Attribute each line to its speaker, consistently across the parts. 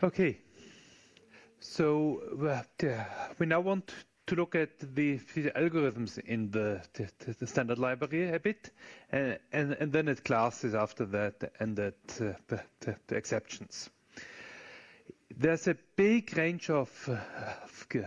Speaker 1: Okay, so we now want to look at the algorithms in the standard library a bit, and then at classes after that, and at the exceptions. There's a big range of the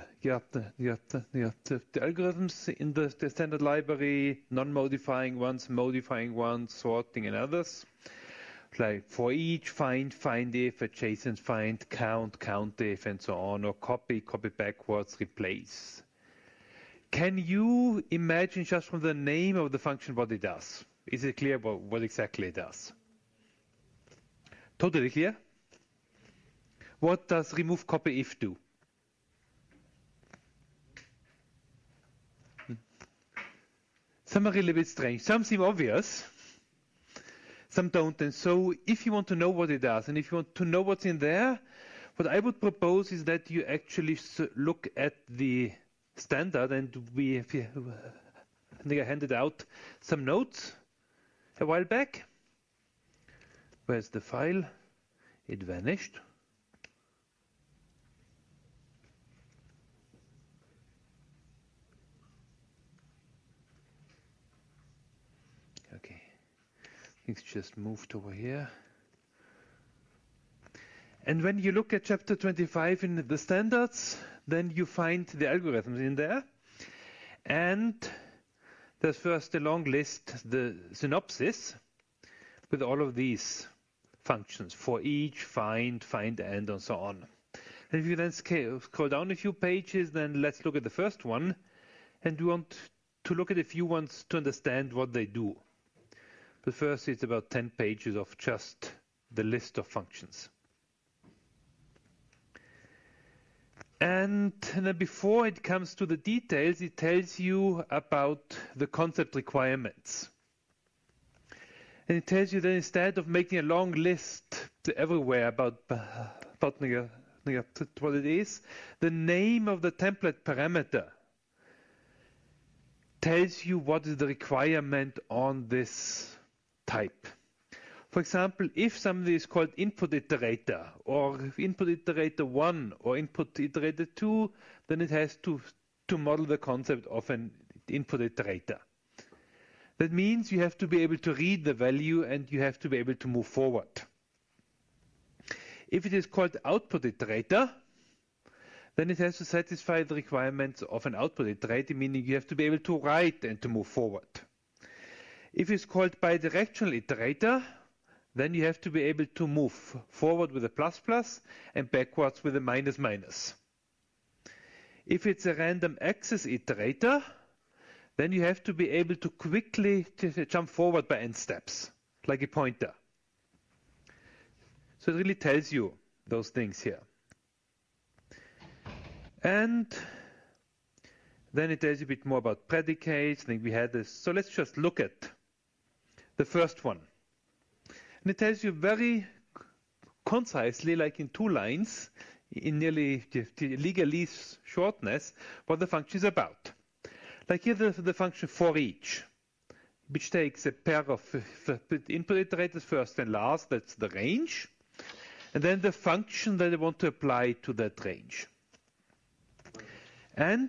Speaker 1: algorithms in the standard library, non-modifying ones, modifying ones, sorting, and others. Like for each, find if, adjacent find, count if, and so on, or copy backwards, replace. Can you imagine just from the name of the function what it does? Is it clear what exactly it does? Totally clear? What does remove copy if do? Some are really a bit strange. Some seem obvious. Some don't. And so if you want to know what it does, and if you want to know what's in there, what I would propose is that you actually look at the standard, and I think I handed out some notes a while back. Where's the file? It vanished. Okay. It's just moved over here. And when you look at chapter 25 in the standards, then you find the algorithms in there. And there's first a long list, the synopsis, with all of these functions, for each, find, and so on. And if you then scroll down a few pages, then let's look at the first one. And we want to look at a few ones to understand what they do. But first, it's about 10 pages of just the list of functions. And then before it comes to the details, it tells you about the concept requirements. And it tells you that instead of making a long list everywhere about what it is, the name of the template parameter tells you what is the requirement on this type. For example, if something is called input iterator, or input iterator 1, or input iterator 2, then it has to model the concept of an input iterator. That means you have to be able to read the value, and you have to be able to move forward. If it is called output iterator, then it has to satisfy the requirements of an output iterator, meaning you have to be able to write and to move forward. If it's called bidirectional iterator, then you have to be able to move forward with a plus and backwards with a minus. If it's a random access iterator, then you have to be able to quickly jump forward by n steps, like a pointer. So it really tells you those things here. And then it tells you a bit more about predicates. I think we had this. So let's just look at the first one. And it tells you very concisely, like in 2 lines, in nearly the legalese shortness, what the function is about. Like here, the function for each, which takes a pair of input iterators, first and last, that's the range, and then the function that I want to apply to that range. And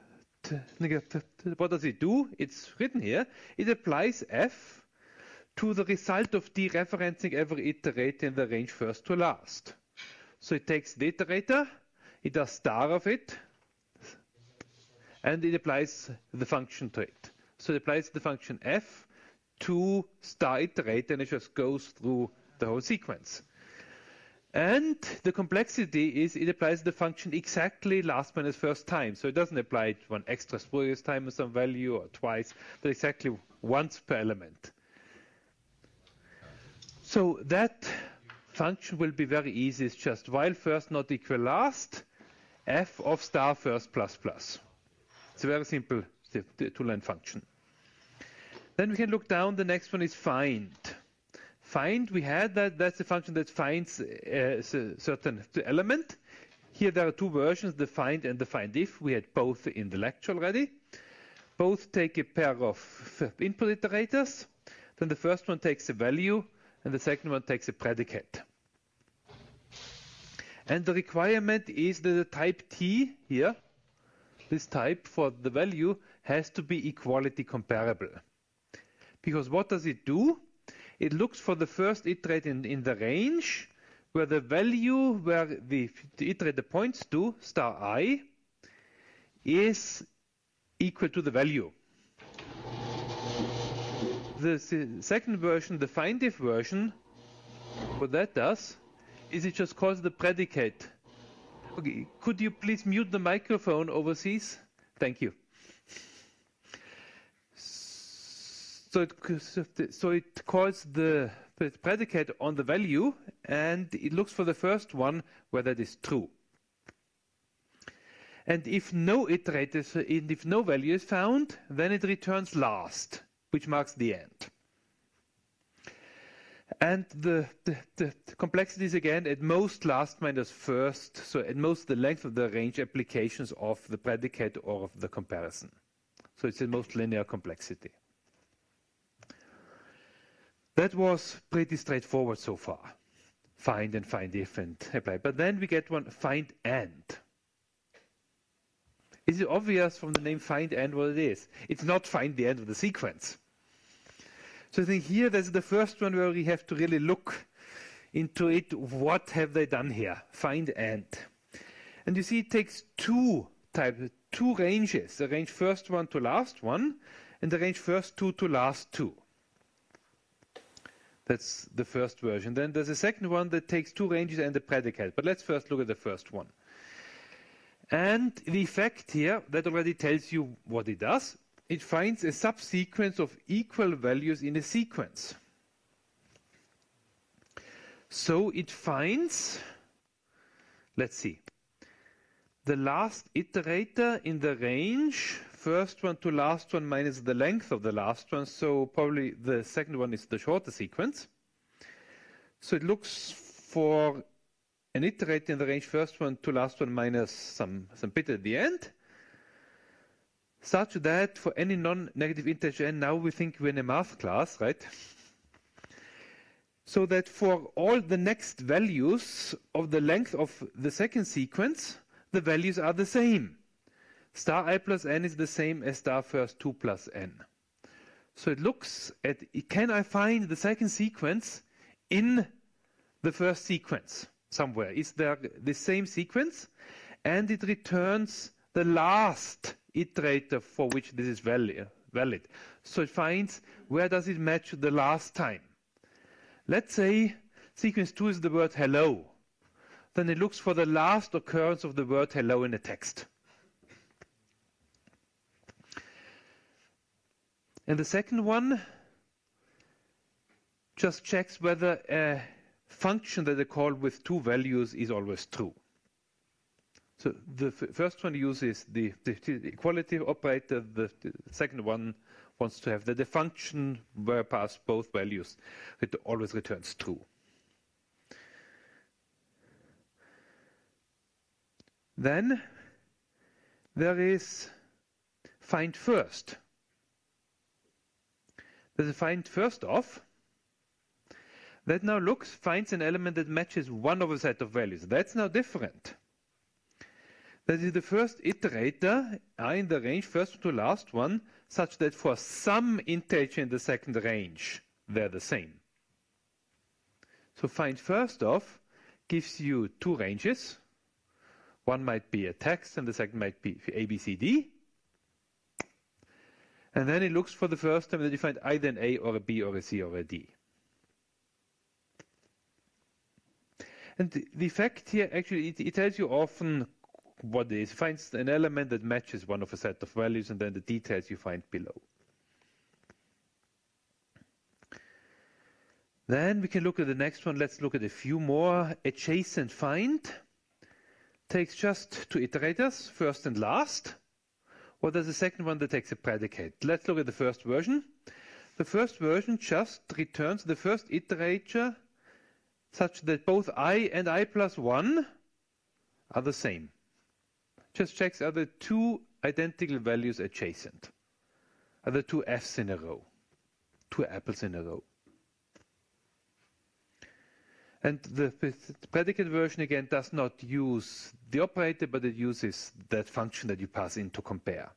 Speaker 1: what does it do? It's written here. It applies f to the result of dereferencing every iterator in the range first to last. So it takes the iterator, it does star of it, and it applies the function to it. So it applies the function f to star iterator, and it just goes through the whole sequence. And the complexity is it applies the function exactly last minus first time. So it doesn't apply it one extra spurious time with some value or twice, but exactly once per element. So that function will be very easy. It's just while first not equal last, f of star first plus. It's a very simple 2-line function. Then we can look down. The next one is find. Find, we had that. That's a function that finds a certain element. Here there are 2 versions, the find and the find if. We had both in the lecture already. Both take a pair of input iterators. Then the first one takes a value, and the second one takes a predicate. And the requirement is that the type T here, this type for the value, has to be equality comparable. Because what does it do? It looks for the first iterate in the range where the value where the iterator points to, star I, is equal to the value. The second version, the find-if version, what that does is it just calls the predicate. Okay, could you please mute the microphone overseas? Thank you. So it calls the predicate on the value, and it looks for the first one where that is true. And if no iterators, if no value is found, then it returns last, which marks the end. And the complexity is again at most last minus first, so at most the length of the range applications of the predicate or of the comparison. So it's the most linear complexity. That was pretty straightforward so far. Find and find if and apply. But then we get one find and. Is it obvious from the name find and what it is? It's not find the end of the sequence. So I think here there's the first one where we have to really look into it. What have they done here? Find and. And you see it takes two ranges. The range first one to last one, and the range first two to last two. That's the first version. Then there's a second one that takes two ranges and a predicate. But let's first look at the first one. And the effect here, that already tells you what it does. It finds a subsequence of equal values in a sequence. So it finds, let's see, the last iterator in the range, first one to last one minus the length of the last one, so probably the second one is the shorter sequence. So it looks for an iterator in the range first one to last one minus some bit at the end, such that for any non-negative integer n, now we think we're in a math class, right? So that for all the next values of the length of the second sequence, the values are the same. Star I plus n is the same as star first 2 plus n. So it looks at, can I find the second sequence in the first sequence somewhere? Is there the same sequence? And it returns the last iterator for which this is valid. So it finds where does it match the last time. Let's say sequence 2 is the word hello. Then it looks for the last occurrence of the word hello in the text. And the second one just checks whether a function that they call with two values is always true. So the first one uses the equality operator. The second one wants to have that the function where pass both values, it always returns true. Then there is find first. There's a find first of. That now finds an element that matches one of a set of values. That's now different. That is the first iterator in the range, first to last one, such that for some integer in the second range, they're the same. So find first of gives you two ranges. One might be a text and the second might be A, B, C, D. And then it looks for the first time that you find either an A or a B or a C or a D. And the effect here, actually, it tells you often what it is. It finds an element that matches one of a set of values, and then the details you find below. Then we can look at the next one. Let's look at a few more. Adjacent find takes just two iterators, first and last. Or there's a second one that takes a predicate. Let's look at the first version. The first version just returns the first iterator such that both I and I plus 1 are the same. Just checks are the two identical values adjacent. Are the two F's in a row, two apples in a row. And the predicate version again does not use the operator, but it uses that function that you pass in to compare.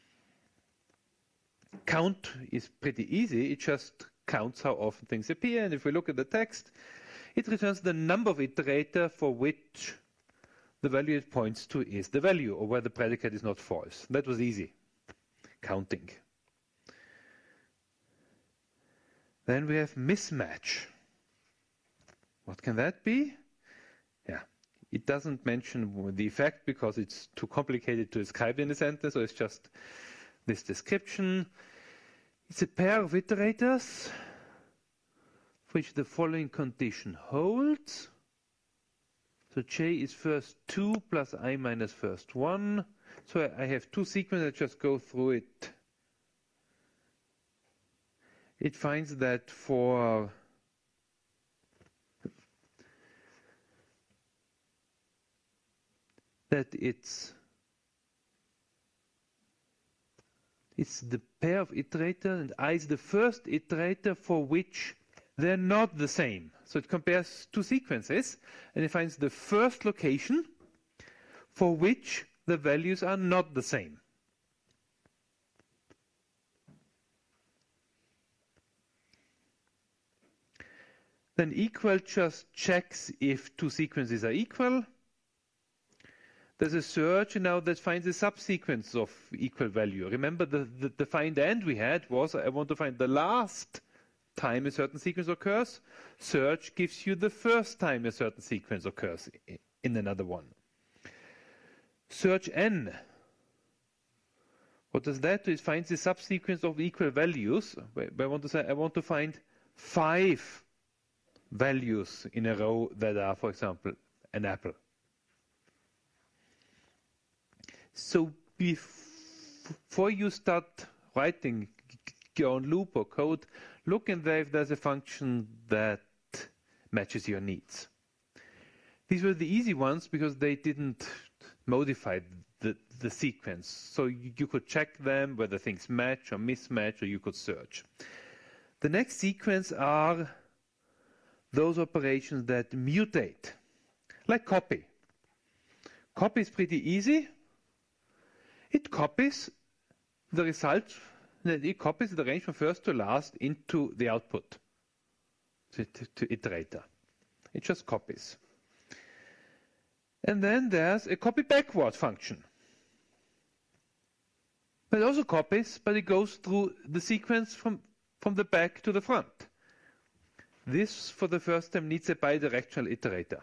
Speaker 1: Count is pretty easy. It just counts how often things appear. And if we look at the text, it returns the number of iterator for which the value it points to is the value, or where the predicate is not false. That was easy, counting. Then we have mismatch. What can that be? Yeah, it doesn't mention the effect because it's too complicated to describe in a sentence, so it's just this description. It's a pair of iterators for which the following condition holds. So j is first 2 plus I minus first 1. So I have two sequences. I just go through it. It finds that for it's the pair of iterators, and I is the first iterator for which they're not the same. So it compares two sequences, and it finds the first location for which the values are not the same. Then equal just checks if two sequences are equal. There's a search now that finds a subsequence of equal value. Remember the find end we had was I want to find the last time a certain sequence occurs. Search gives you the first time a certain sequence occurs in another one. Search n. What does that do? It finds a subsequence of equal values. I want to say I want to find 5 values in a row that are, for example, an apple. So before you start writing your own loop or code, look and there if there's a function that matches your needs. These were the easy ones because they didn't modify the sequence. So you could check them whether things match or mismatch, or you could search. The next sequence are those operations that mutate, like copy. Copy is pretty easy. It copies the result, it copies the range from first to last into the output, to iterator. It just copies. And then there's a copy backward function. It also copies, but it goes through the sequence from the back to the front. This, for the first time, needs a bidirectional iterator.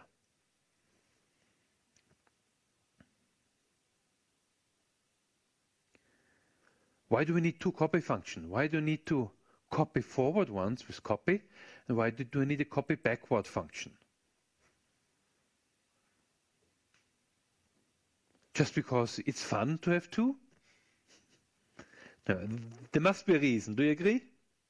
Speaker 1: Why do we need two copy functions? Why do we need to copy forward ones with copy? And why do we need a copy backward function? Just because it's fun to have two? No, there must be a reason. Do you agree?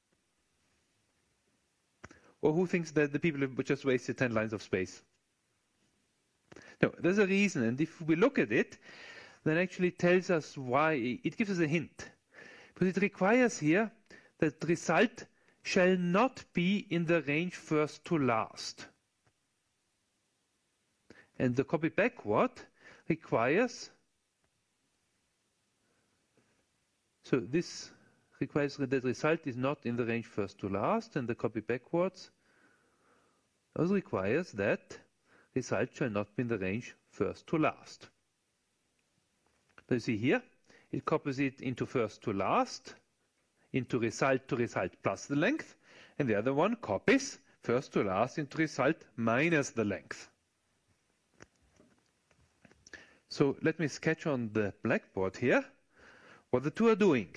Speaker 1: Or who thinks that the people have just wasted 10 lines of space? No, there's a reason. And if we look at it, then actually tells us why. It gives us a hint. But it requires here that the result shall not be in the range first to last. And the copy backward requires, so this requires that the result is not in the range first to last, and the copy backwards also requires that result shall not be in the range first to last. So you see here, it copies it into first to last, into result plus the length, and the other one copies first to last into result minus the length. So let me sketch on the blackboard here what the two are doing.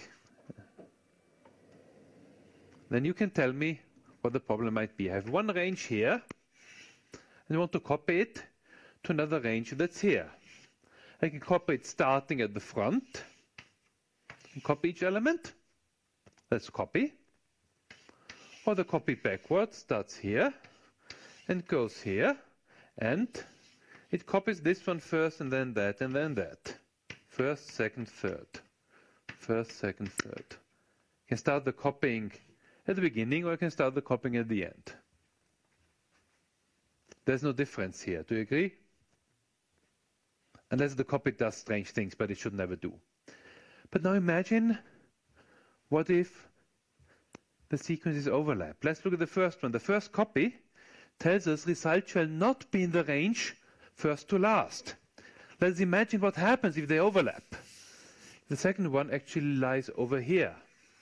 Speaker 1: Then you can tell me what the problem might be. I have one range here, and I want to copy it to another range that's here. I can copy it starting at the front, and copy each element. Let's copy. Or the copy backwards starts here, and goes here, and it copies this one first, and then that, and then that. First, second, third. First, second, third. I can start the copying at the beginning, or I can start the copying at the end. There's no difference here. Do you agree? Unless the copy does strange things, but it should never do. But now imagine, what if the sequences overlap? Let's look at the first one. The first copy tells us result shall not be in the range first to last. Let's imagine what happens if they overlap. The second one actually lies over here.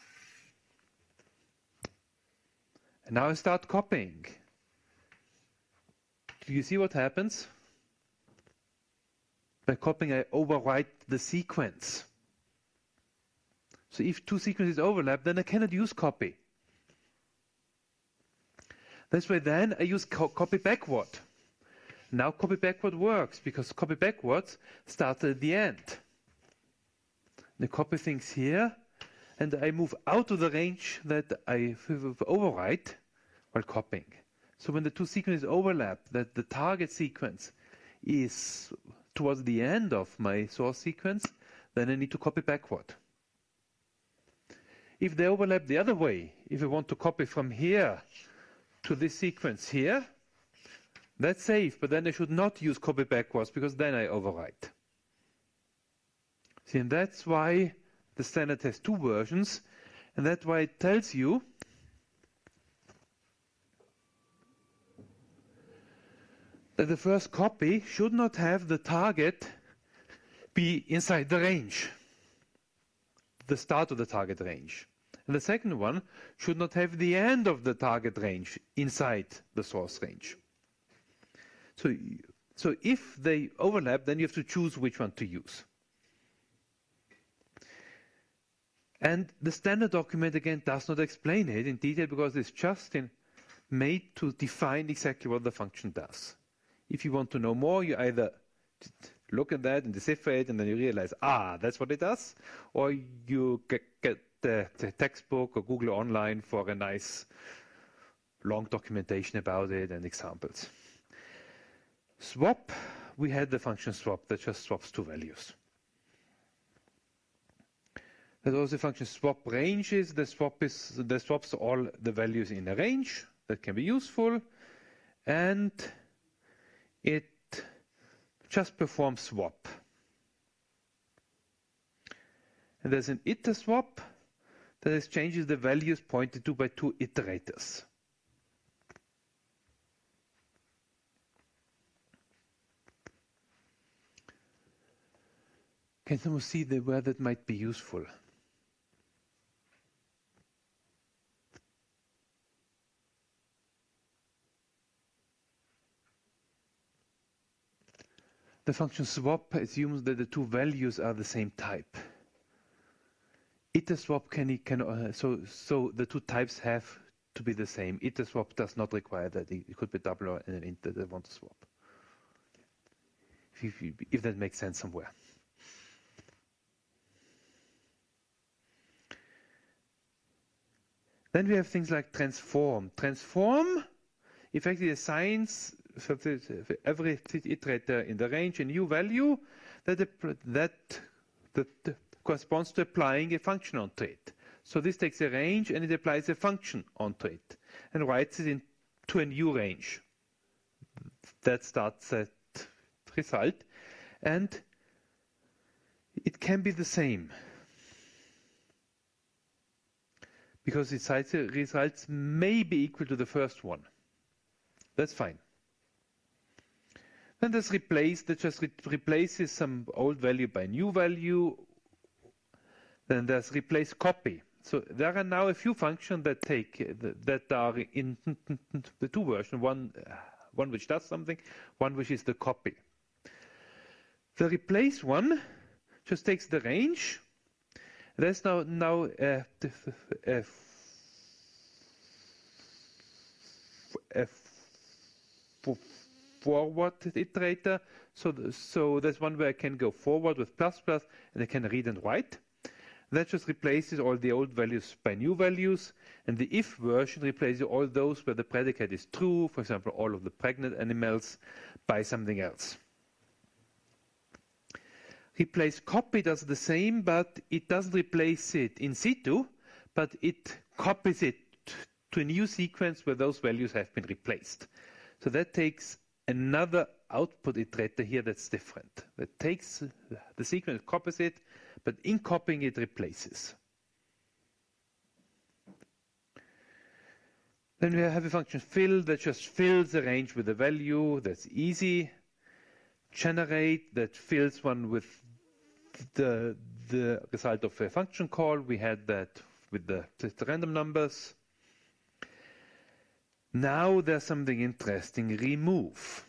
Speaker 1: And now I start copying. Do you see what happens? By copying, I overwrite the sequence. So if two sequences overlap, then I cannot use copy. That's why then I use copy backward. Now copy backward works, because copy backwards starts at the end. The copy things here, and I move out of the range that I overwrite while copying. So when the two sequences overlap, that the target sequence is towards the end of my source sequence, then I need to copy backward. If they overlap the other way, if I want to copy from here to this sequence here, that's safe, but then I should not use copy backwards, because then I overwrite. See, and that's why the standard has two versions, and that's why it tells you that the first copy should not have the target be inside the range, the start of the target range. And the second one should not have the end of the target range inside the source range. So if they overlap, then you have to choose which one to use. And the standard document, again, does not explain it in detail, because it's just made to define exactly what the function does. If you want to know more, you either look at that and decipher it, and then you realize, that's what it does, or you get the textbook or Google online for a nice long documentation about it and examples. Swap, we had the function swap that just swaps two values. There's also a function swap ranges. The swaps all the values in a range. That can be useful, and it just performs swap. And there's an iter swap that changes the values pointed to by two iterators. Can someone see where that might be useful? The function swap assumes that the two values are the same type. Iter swap so the two types have to be the same. Iter swap does not require that. It could be double or an int that I want to swap. If that makes sense somewhere. Then we have things like transform. Transform effectively assigns for every iterator in the range a new value that corresponds to applying a function onto it. So this takes a range and it applies a function onto it and writes it into a new range. That starts at result, and it can be the same, because its results may be equal to the first one. That's fine. Then there's replace, that just replaces some old value by new value. Then there's replace copy. So there are now a few functions that that are in the two versions. One which does something, one which is the copy. The replace one just takes the range. There's now a forward iterator. So there's one where I can go forward with plus plus, and I can read and write. That just replaces all the old values by new values, and the if version replaces all those where the predicate is true, for example, all of the pregnant animals, by something else. Replace copy does the same, but it doesn't replace it in situ, but it copies it to a new sequence where those values have been replaced. So that takes another output iterator here that's different. That takes the sequence, copies it, but in copying it replaces. Then we have a function fill that just fills a range with a value. That's easy. Generate that fills one with the result of a function call. We had that with the random numbers. Now there's something interesting. Remove.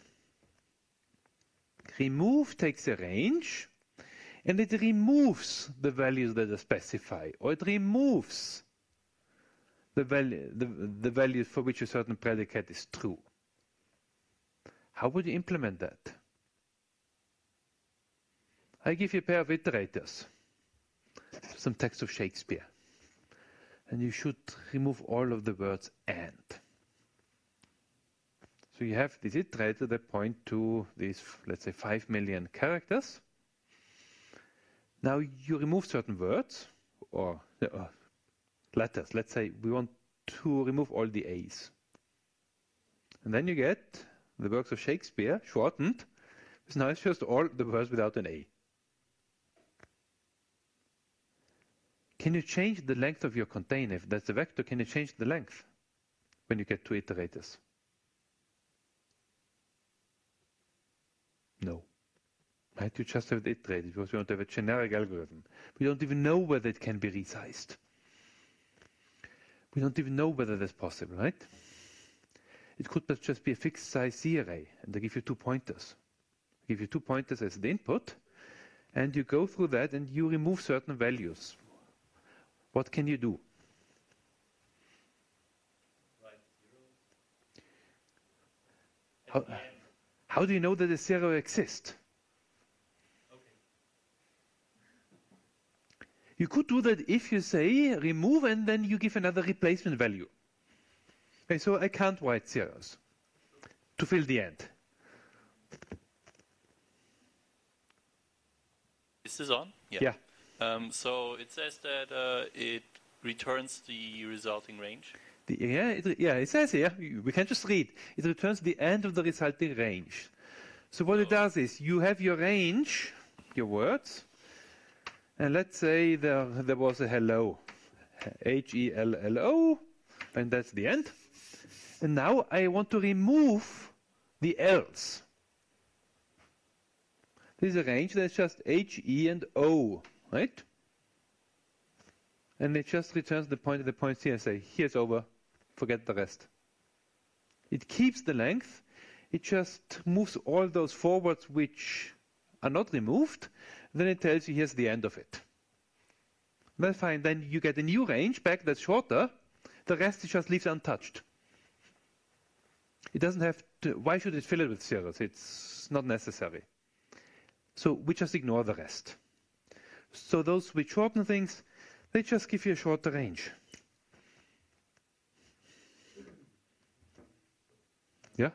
Speaker 1: Remove takes a range and it removes the values that are specified, or it removes the values for which a certain predicate is true. How would you implement that? I give you a pair of iterators, some text of Shakespeare, and you should remove all of the words and. So you have this iterator that point to these, let's say, 5 million characters. Now you remove certain words or letters. Let's say we want to remove all the A's. And then you get the works of Shakespeare shortened. So now it's just all the words without an A. Can you change the length of your container? If that's a vector, can you change the length when you get two iterators? No. Right? You just have it iterated because you want to have a generic algorithm. We don't even know whether it can be resized. We don't even know whether that's possible, right? It could just be a fixed size C array, and they give you 2 pointers. They give you 2 pointers as the input, and you go through that and you remove certain values. What can you do? How do you know that a 0 exists? You could do that if you say remove and then you give another replacement value. Okay, so I can't write zeros to fill the end.
Speaker 2: Is this on?
Speaker 1: Yeah.
Speaker 2: So it says that it returns the resulting range.
Speaker 1: It says here, we can just read. It returns the end of the resulting range. So what it does is you have your range, your words, and let's say there was a hello, Hello, and that's the end. And now I want to remove the else. This is a range that's just H, E, and O, right? And it just returns the point at the points here and say, here's over, forget the rest. It keeps the length, it just moves all those forwards which are not removed, then it tells you here's the end of it. That's fine, then you get a new range back that's shorter, the rest it just leaves untouched. It doesn't have to, why should it fill it with zeros? It's not necessary. So we just ignore the rest. So those which shorten things, they just give you a shorter range. Yeah?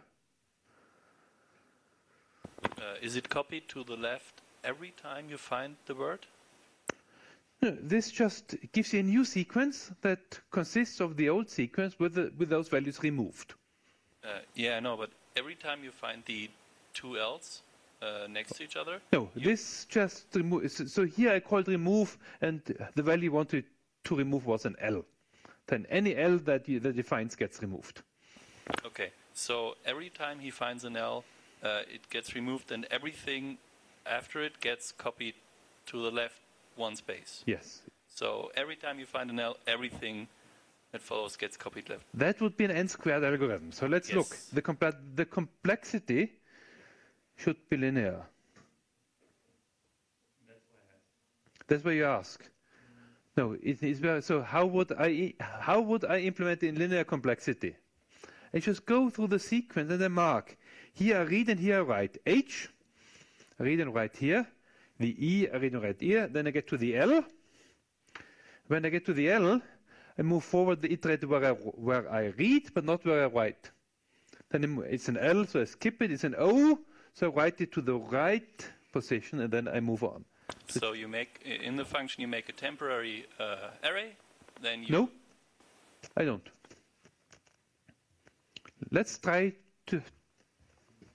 Speaker 2: Is it copied to the left every time you find the word?
Speaker 1: No, this just gives you a new sequence that consists of the old sequence with those values removed.
Speaker 2: Yeah, I know, but every time you find the two else next to each other?
Speaker 1: No, this just removes. So here I called remove, and the value you wanted to remove was an L. Then any L that it finds gets removed.
Speaker 2: Okay, so every time he finds an L, it gets removed, and everything after it gets copied to the left one space.
Speaker 1: Yes.
Speaker 2: So every time you find an L, everything that follows gets copied left.
Speaker 1: That would be an n-squared algorithm. So let's look. The complexity should be linear. That's why you ask. No, it is very. So how would I implement it in linear complexity? I just go through the sequence and I mark. Here I read and here I write. H, I read and write here. The E, I read and write here. Then I get to the L. When I get to the L, I move forward the iterator where I read, but not where I write. Then it's an L, so I skip it. It's an O, so I write it to the right position, and then I move on.
Speaker 2: So you make, in the function, you make a temporary array, then you...
Speaker 1: No, I don't. Let's try to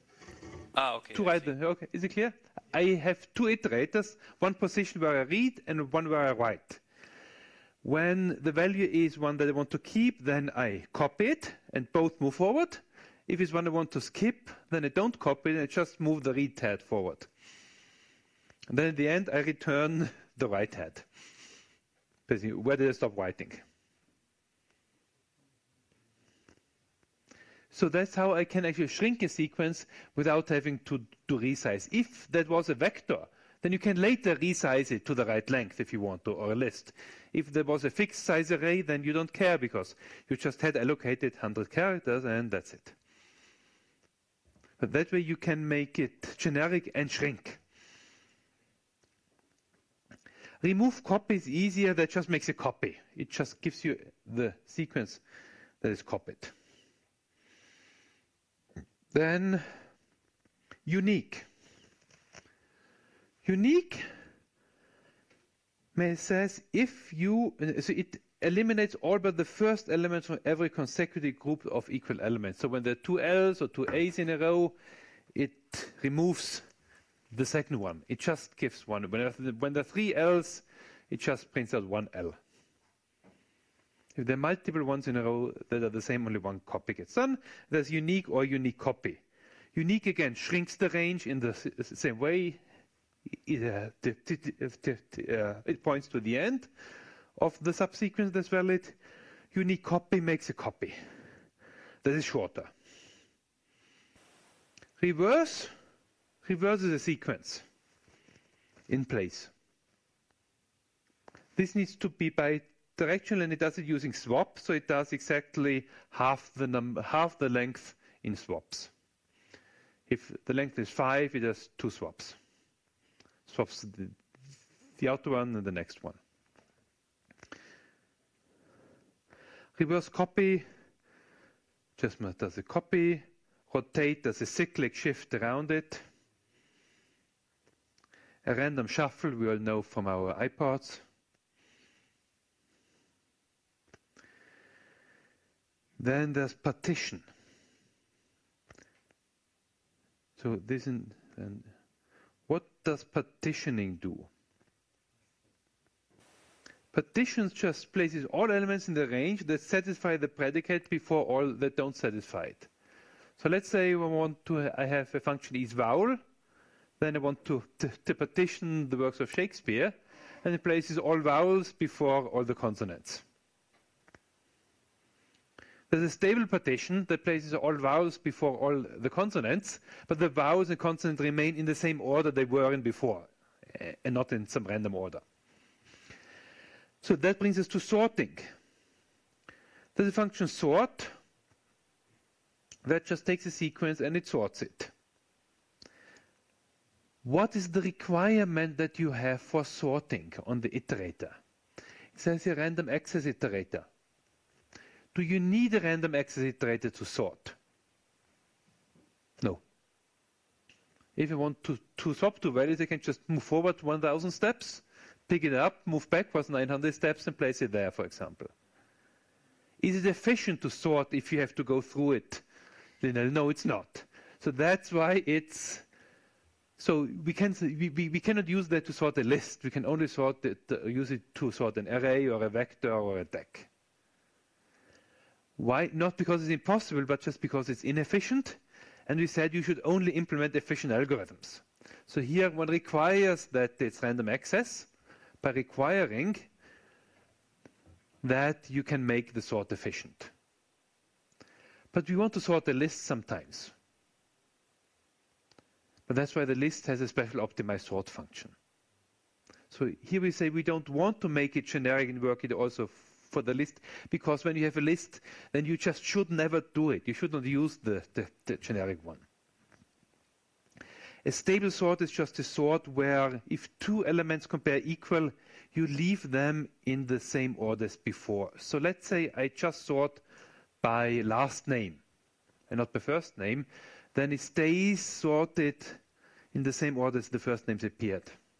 Speaker 2: Okay.
Speaker 1: To write okay, is it clear? I have two iterators, one position where I read and one where I write. When the value is one that I want to keep, then I copy it and both move forward. If it's one I want to skip, then I don't copy it, I just move the read head forward. And then at the end, I return the write head. Basically, where did I stop writing? So that's how I can actually shrink a sequence without having to resize. If that was a vector, then you can later resize it to the right length if you want to, or a list. If there was a fixed size array, then you don't care because you just had allocated 100 characters and that's it. But that way you can make it generic and shrink. Remove copy is easier, that just makes a copy. It just gives you the sequence that is copied. Then unique. Unique says if you, so it eliminates all but the first element from every consecutive group of equal elements. So when there are two L's or two A's in a row, it removes the second one. It just gives one. When there are three L's, it just prints out one L. If there are multiple ones in a row that are the same, only one copy gets done. There's unique or unique copy. Unique, again, shrinks the range in the same way. It points to the end of the subsequence that's valid. Unique copy makes a copy that is shorter. Reverse is a sequence in place. This needs to be bidirectional, and it does it using swap, so it does exactly half the length in swaps. If the length is 5, it does 2 swaps. Swaps the outer one and the next one. Reverse copy just does a copy. Rotate does a cyclic shift around it. A random shuffle we all know from our iPods. Then there's partition. So this and what does partitioning do? Partitions just places all elements in the range that satisfy the predicate before all that don't satisfy it. So let's say I have a function is vowel, then I want to partition the works of Shakespeare, and it places all vowels before all the consonants. There's a stable partition that places all vowels before all the consonants, but the vowels and consonants remain in the same order they were in before, and not in some random order. So that brings us to sorting. There's a function sort that just takes a sequence and it sorts it. What is the requirement that you have for sorting on the iterator? It says here random access iterator. Do you need a random access iterator to sort? No. If you want to swap two values, you can just move forward 1,000 steps, pick it up, move backwards 900 steps, and place it there, for example. Is it efficient to sort if you have to go through it? No, it's not. So that's why it's... So we cannot use that to sort a list. We can only use it to sort an array or a vector or a deck. Why? Not because it's impossible, but just because it's inefficient. And we said you should only implement efficient algorithms. So here one requires that it's random access by requiring that you can make the sort efficient. But we want to sort a list sometimes. But that's why the list has a special optimized sort function. So here we say we don't want to make it generic and work it also for the list, because when you have a list, then you just should never do it. You should not use the generic one. A stable sort is just a sort where if two elements compare equal, you leave them in the same order as before. So let's say I just sort by last name and not by first name, then it stays sorted in the same order as the first names appeared.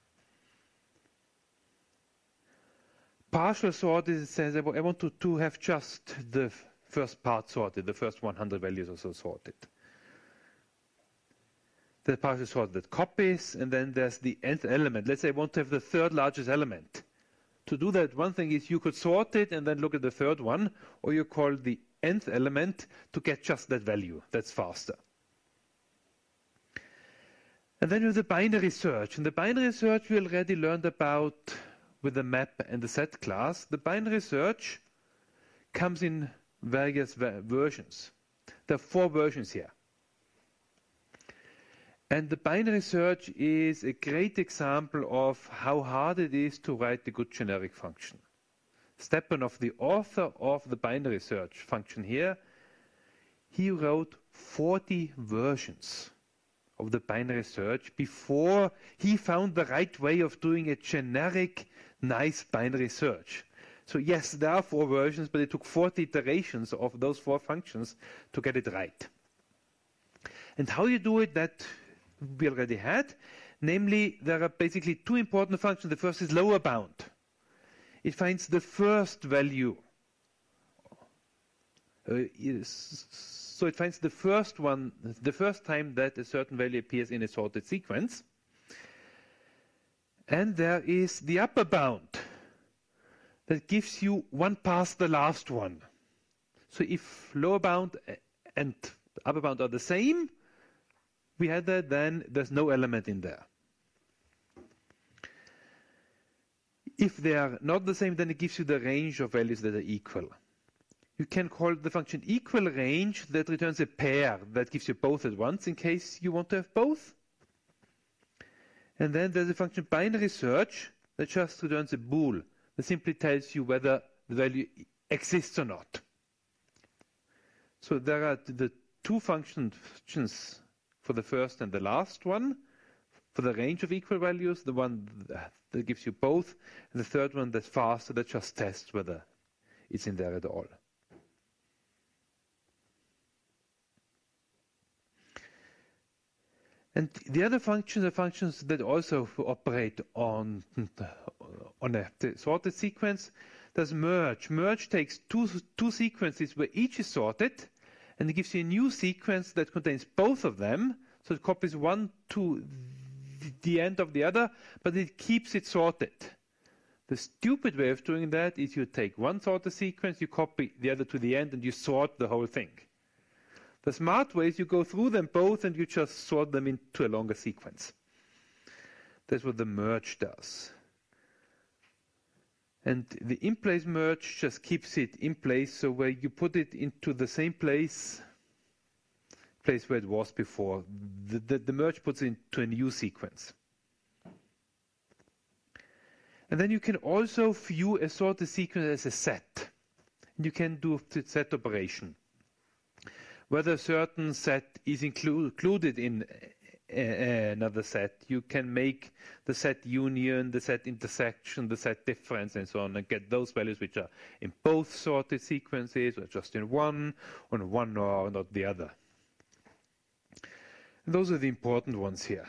Speaker 1: Partial sort is, it says I want to have just the first part sorted, the first 100 values or so sorted. the partially sorted copies, and then there's the nth element. Let's say I want to have the third largest element. To do that, one thing is you could sort it and then look at the third one, or you call the nth element to get just that value. That's faster. And then you have the binary search. In the binary search, we already learned about with the map and the set class. The binary search comes in various versions. There are 4 versions here. And the binary search is a great example of how hard it is to write a good generic function. Stepanov, the author of the binary search function here, he wrote 40 versions of the binary search before he found the right way of doing a generic, nice binary search. So yes, there are 4 versions, but it took 40 iterations of those 4 functions to get it right. And how you do it, that we already had. Namely, there are basically 2 important functions. The first is lower bound. It finds the first value. So it finds the first one, the first time that a certain value appears in a sorted sequence. And there is the upper bound that gives you one past the last one. So if lower bound and upper bound are the same, we had that, then there's no element in there. If they are not the same, then it gives you the range of values that are equal. You can call the function equal range that returns a pair that gives you both at once in case you want to have both. And then there's a function binary search that just returns a bool that simply tells you whether the value exists or not. So there are the 2 functions for the first and the last one, for the range of equal values, the one that gives you both, and the third one that's faster, that just tests whether it's in there at all. And the other functions are functions that also operate on a sorted sequence. There's merge. Merge takes two sequences where each is sorted, and it gives you a new sequence that contains both of them. So it copies one to the end of the other, but it keeps it sorted. The stupid way of doing that is you take one sorted sequence, you copy the other to the end, and you sort the whole thing. The smart way is you go through them both and you just sort them into a longer sequence. That's what the merge does. And the in-place merge just keeps it in place, so where you put it into the same place where it was before, the merge puts it into a new sequence. And then you can also view a sorted sequence as a set. You can do the set operation. Whether a certain set is included in another set, you can make the set union, the set intersection, the set difference, and so on, and get those values which are in both sorted sequences, or just in one, on one or not the other. And those are the important ones here.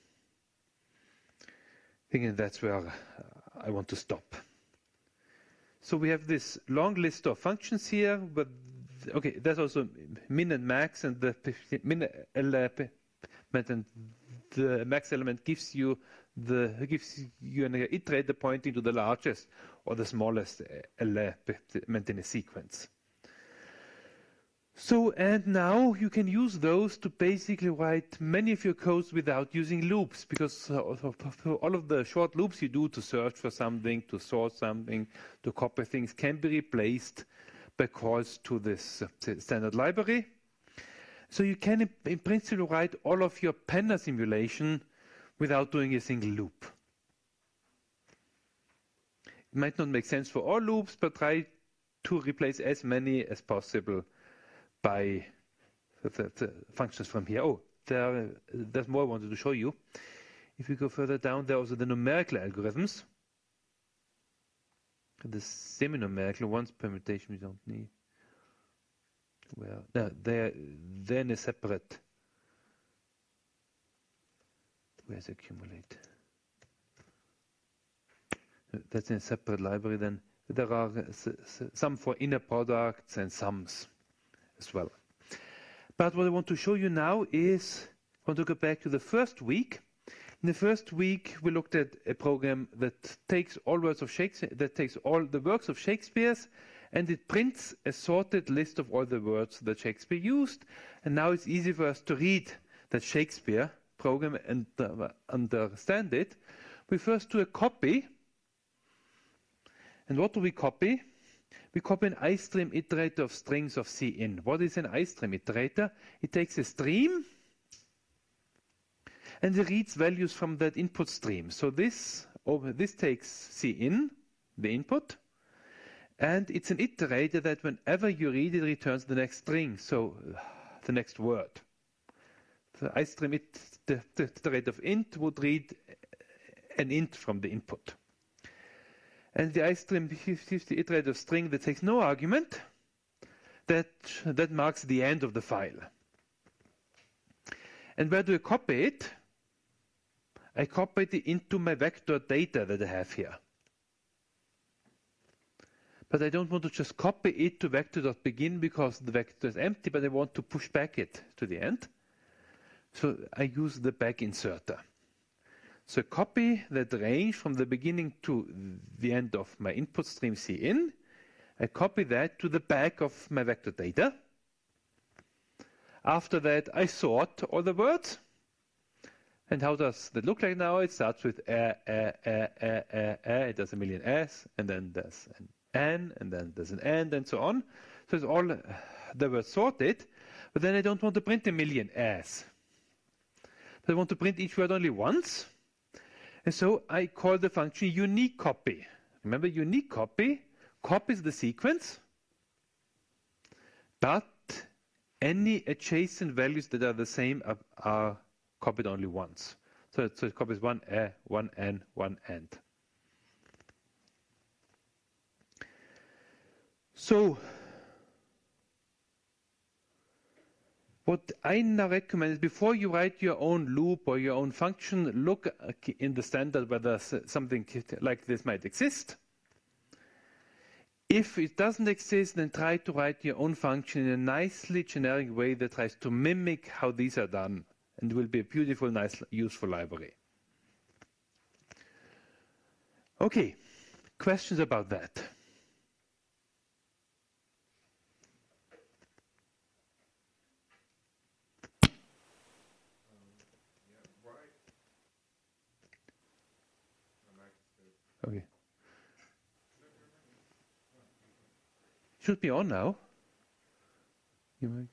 Speaker 1: Thinking that's where I want to stop. So we have this long list of functions here, but okay, there's also min and max, and the min element and the max element gives you an iterator pointing to the largest or the smallest element in a sequence. So, and now you can use those to basically write many of your codes without using loops, because all of the short loops you do to search for something, to sort something, to copy things can be replaced by calls to this standard library. So you can, in principle, write all of your Penna simulation without doing a single loop. It might not make sense for all loops, but try to replace as many as possible by the functions from here. Oh, there's more I wanted to show you. If we go further down, there are also the numerical algorithms. The semi-numerical ones, permutation we don't need. Well, no, they're in a separate. Where's accumulate? That's in a separate library then. There are some for inner products and sums as well. But what I want to show you now is want to go back to the first week. In the first week, we looked at a program that takes all words of Shakespeare, that takes all the works of Shakespeare's, and it prints a sorted list of all the words that Shakespeare used. And now it's easy for us to read that Shakespeare program and understand it. We first do a copy. And what do we copy? We copy an iStream iterator of strings of Cin. What is an iStream iterator? It takes a stream and it reads values from that input stream. So this takes Cin, the input, and it's an iterator that whenever you read it, returns the next string, so the next word. The iStream the iterator of int would read an int from the input. And the iStream is the iterator of string that takes no argument. That marks the end of the file. And where do I copy it? I copy it into my vector data that I have here. But I don't want to just copy it to vector.begin because the vector is empty, but I want to push back it to the end. So I use the back inserter. So copy that range from the beginning to the end of my input stream Cin. I copy that to the back of my vector data. After that, I sort all the words. And how does that look like now? It starts with it does a million s, and then there's an n, and then there's an and so on. So it's all the words sorted. But then I don't want to print a million s. But I want to print each word only once. And so I call the function unique copy. Remember, unique copy copies the sequence, but any adjacent values that are the same are copied only once. So it copies one one n, one and. So what I now recommend is before you write your own loop or your own function, look in the standard whether something like this might exist. If it doesn't exist, then try to write your own function in a nicely generic way that tries to mimic how these are done, and it will be a beautiful, nice, useful library. Okay, questions about that? Okay. Should be on now. You might.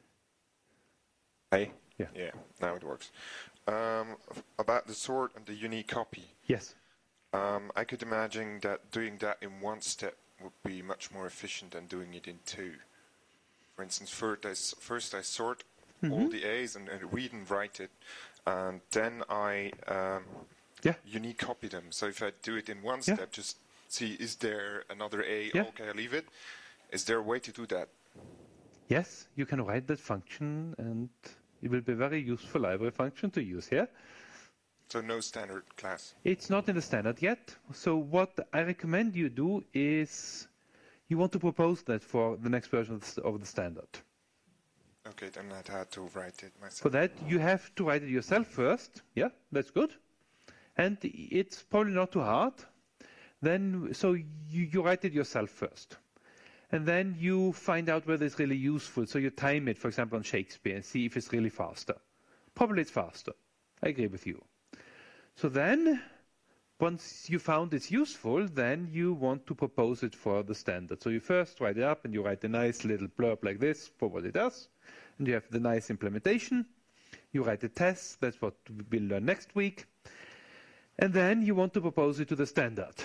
Speaker 3: Hey?
Speaker 1: Yeah.
Speaker 3: Yeah, now it works. About the sort and the unique copy.
Speaker 1: Yes.
Speaker 3: I could imagine that doing that in one step would be much more efficient than doing it in two. For instance, first I sort all the A's and read and write it, and then I unique copy them. So if I do it in one step, just see, is there another A?
Speaker 1: Yeah.
Speaker 3: Okay, I leave it. Is there a way to do that?
Speaker 1: Yes, you can write that function, and it will be a very useful library function to use here.
Speaker 3: So no standard class?
Speaker 1: It's not in the standard yet. So what I recommend you do is you want to propose that for the next version of the standard.
Speaker 3: Okay, then I'd have to write it myself.
Speaker 1: For that, you have to write it yourself first. Yeah, that's good. And it's probably not too hard. Then, so you write it yourself first. And then you find out whether it's really useful. So you time it, for example, on Shakespeare and see if it's really faster. Probably it's faster. I agree with you. So then, once you found it's useful, then you want to propose it for the standard. So you first write it up and you write a nice little blurb like this for what it does. And you have the nice implementation. You write a test. That's what we'll learn next week. And then you want to propose it to the standard.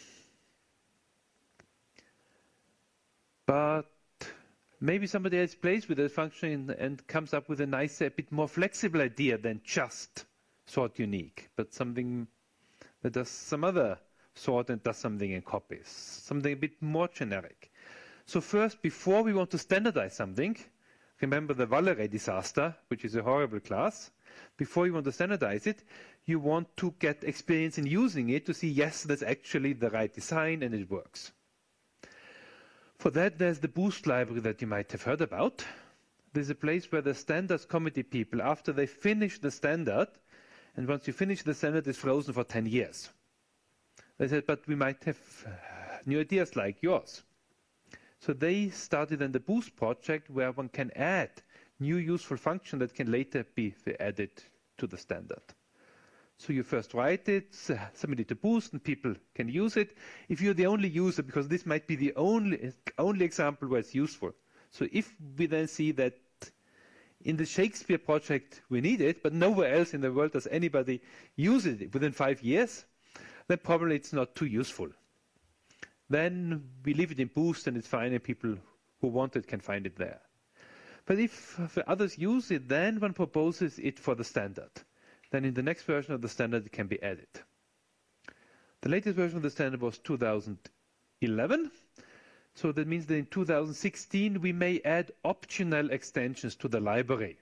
Speaker 1: But maybe somebody else plays with that function and comes up with a nicer, a bit more flexible idea than just sort unique, but something that does some other sort and does something in copies, something a bit more generic. So first, before we want to standardize something, remember the Valeray disaster, which is a horrible class. Before you want to standardize it, you want to get experience in using it to see, yes, that's actually the right design and it works. For that, there's the Boost library that you might have heard about. there's a place where the standards committee people, after they finish the standard, and once you finish the standard, it's frozen for 10 years. They said, but we might have new ideas like yours. So they started then the Boost project, where one can add new useful function that can later be added to the standard. So you first write it, submit it to Boost, and people can use it. If you're the only user, because this might be the only example where it's useful. So if we then see that in the Shakespeare project we need it, but nowhere else in the world does anybody use it within 5 years, then probably it's not too useful. Then we leave it in Boost and it's fine, and people who want it can find it there. But if others use it, then one proposes it for the standard. Then in the next version of the standard it can be added. The latest version of the standard was 2011. So that means that in 2016 we may add optional extensions to the library.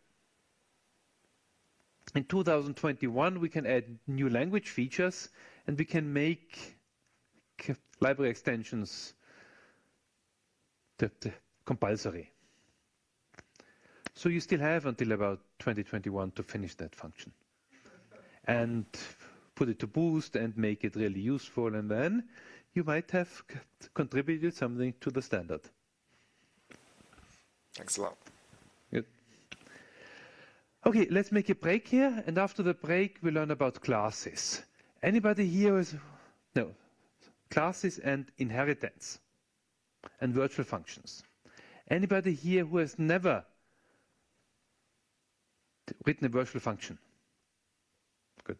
Speaker 1: In 2021 we can add new language features, and we can make library extensions compulsory. So you still have until about 2021 to finish that function and put it to Boost and make it really useful, and then you might have contributed something to the standard.
Speaker 3: Thanks a lot.
Speaker 1: Good. Okay, let's make a break here, and after the break we learn about classes. Anybody here is... No. Classes and inheritance and virtual functions. Anybody here who has never written a virtual function? Good.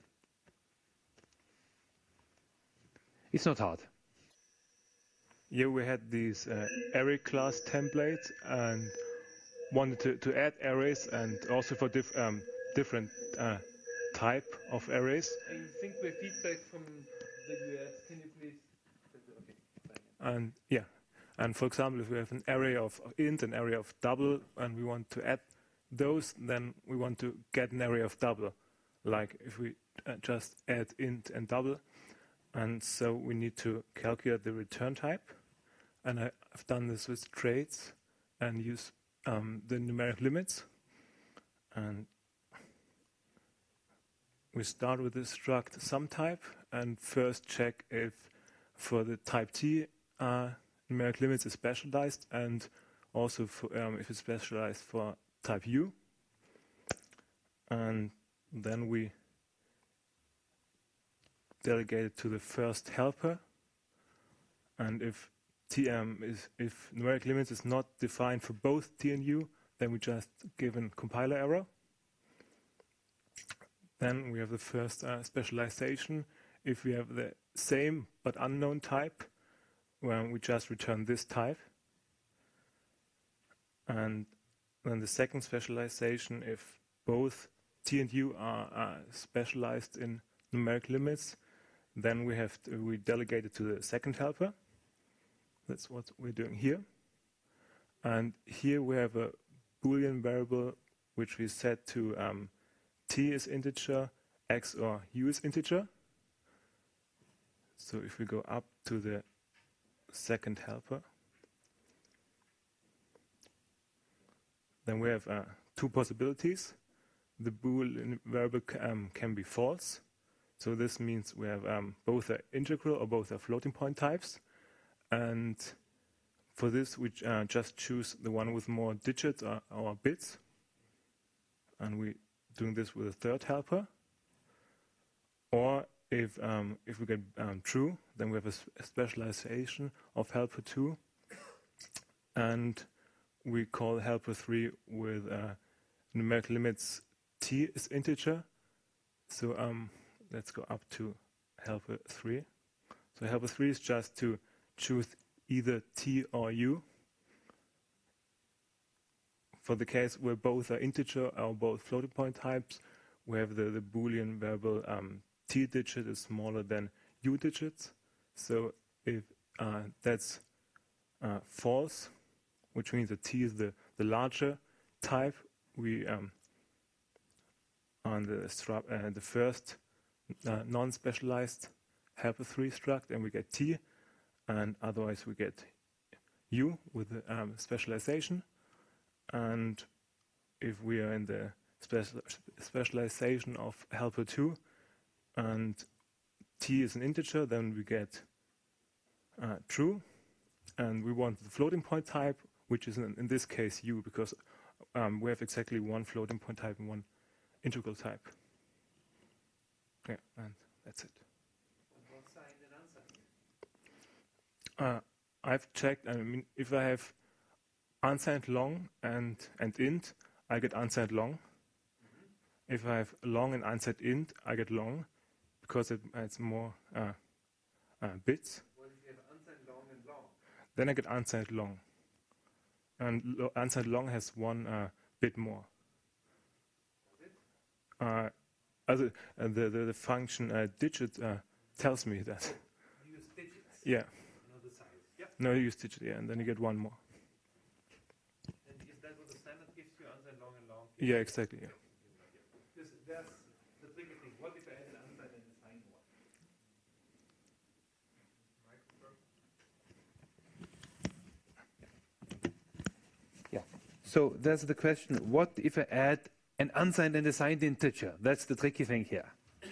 Speaker 1: It's not hard.
Speaker 4: Yeah, we had these array class templates and wanted to add arrays, and also for different type of arrays.
Speaker 1: I think we have feedback from the US. Can you please? Okay.
Speaker 4: And yeah, and for example, if we have an array of int, an array of double, and we want to add those, then we want to get an array of double. Like if we just add int and double, and so we need to calculate the return type. And I've done this with traits and use the numeric limits. And we start with the struct SumType and first check if for the type T numeric limits is specialized, and also for, if it's specialized for type U. And then we delegate it to the first helper. And if if numeric limits is not defined for both T and U, then we just give a compiler error. Then we have the first specialization. If we have the same but unknown type, well, we just return this type. And then the second specialization, if both T and U are specialized in numeric limits, then we delegate it to the second helper. That's what we're doing here. And here we have a Boolean variable which we set to T is integer, X or U is integer. So if we go up to the second helper, then we have two possibilities. The Boolean variable can be false. So this means we have both an integral or both are floating point types. And for this, we just choose the one with more digits or bits. And we're doing this with a third helper. Or if we get true, then we have a specialization of helper 2. And we call helper 3 with numeric limits T is integer. So let's go up to helper 3. So helper 3 is just to choose either T or U. For the case where both are integer or both floating point types, we have the Boolean variable T digit is smaller than U digits. So if that's false, which means that T is the larger type, we on the first non-specialized helper 3 struct, and we get T. And otherwise we get U with the specialization. And if we are in the specialization of helper 2 and t is an integer, then we get true. And we want the floating point type, which is in this case u, because we have exactly one floating point type and one integral type. Yeah, and that's it. I've checked. I mean, if I have unsigned long and int, I get unsigned long. If I have long and unsigned int, I get long, because it adds more bits.
Speaker 1: What if you have unsigned long and long?
Speaker 4: Then I get unsigned long. And unsigned long has one bit more. The function digit tells me that.
Speaker 1: You use digits?
Speaker 4: Yeah.
Speaker 1: Another size. Yeah.
Speaker 4: No, you use digit, yeah, and then you get one more.
Speaker 1: And is that what the standard gives you, unsigned long and long?
Speaker 4: Yeah, exactly, yeah.
Speaker 1: There's the tricky thing. What if I add an unsigned and a signed one? Yeah. So that's the question. What if I add an unsigned and a signed integer? That's the tricky thing here.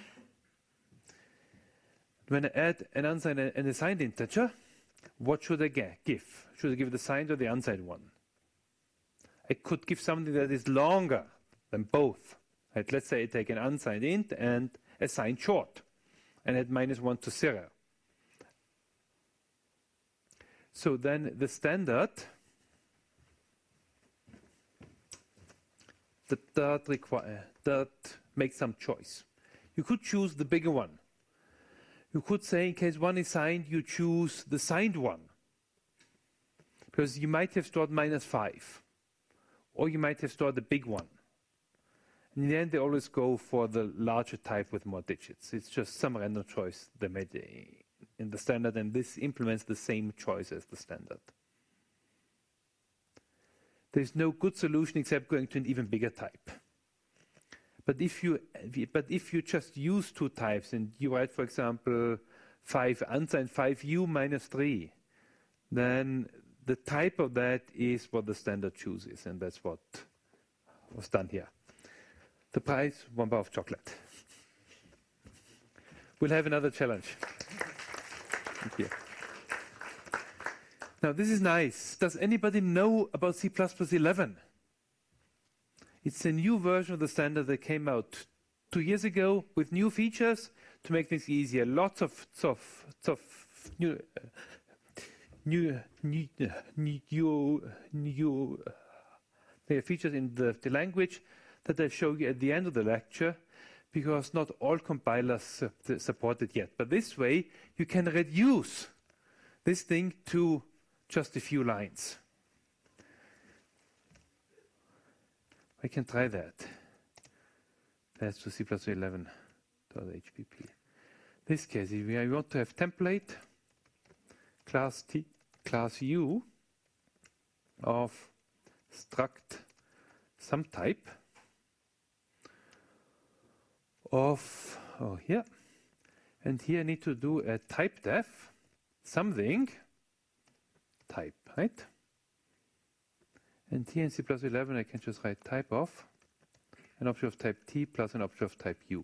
Speaker 1: When I add an unsigned and a signed integer, what should I give? Should I give the signed or the unsigned one? I could give something that is longer than both. Right? Let's say I take an unsigned int and a signed short, and add -1 to 0. So then the standard that makes some choice. You could choose the bigger one. You could say in case one is signed, you choose the signed one, because you might have stored -5, or you might have stored the big one. And in the end, they always go for the larger type with more digits. It's just some random choice they made in the standard, and this implements the same choice as the standard. There's no good solution except going to an even bigger type. But if you just use two types and you write, for example, 5 unsigned 5u minus 3, then the type of that is what the standard chooses, and that's what was done here. The prize, 1 bar of chocolate. We'll have another challenge. Thank you. Now, this is nice. Does anybody know about C++11? It's a new version of the standard that came out 2 years ago with new features to make things easier. Lots of new features in the language that I show you at the end of the lecture, because not all compilers support it yet. But this way, you can reduce this thing to just a few lines. I can try that. That's to C++11.hpp. This case, if I want to have template class T, class U of struct some type of, here, and here I need to do a type def something type, right? And here in C++11 I can just write type of an object of type T plus an object of type U.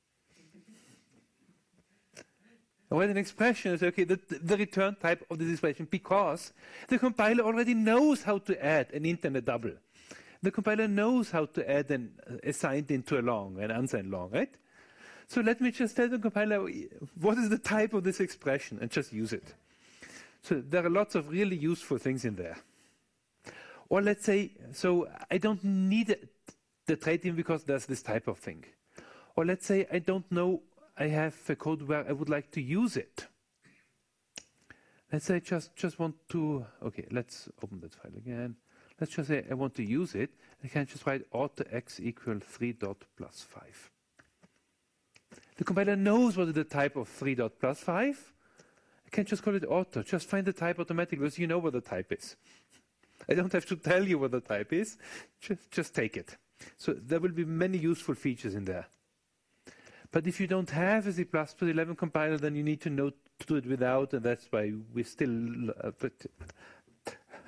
Speaker 1: I write an expression and say, okay, the return type of this expression, because the compiler already knows how to add an int and a double. The compiler knows how to add an assigned into a long, an unsigned long, right? So let me just tell the compiler what is the type of this expression and just use it. So there are lots of really useful things in there. Or let's say, so I don't need the trait in because there's this type of thing. Or let's say I don't know, I have a code where I would like to use it. Let's say I just want to, okay, let's open that file again. Let's just say I want to use it. I can just write auto x equal 3 dot plus 5. The compiler knows what is the type of 3 dot plus 5. I can just call it auto. Just find the type automatically because you know what the type is. I don't have to tell you what the type is. Just take it. So there will be many useful features in there. But if you don't have a C++11 compiler, then you need to know to do it without, and that's why we still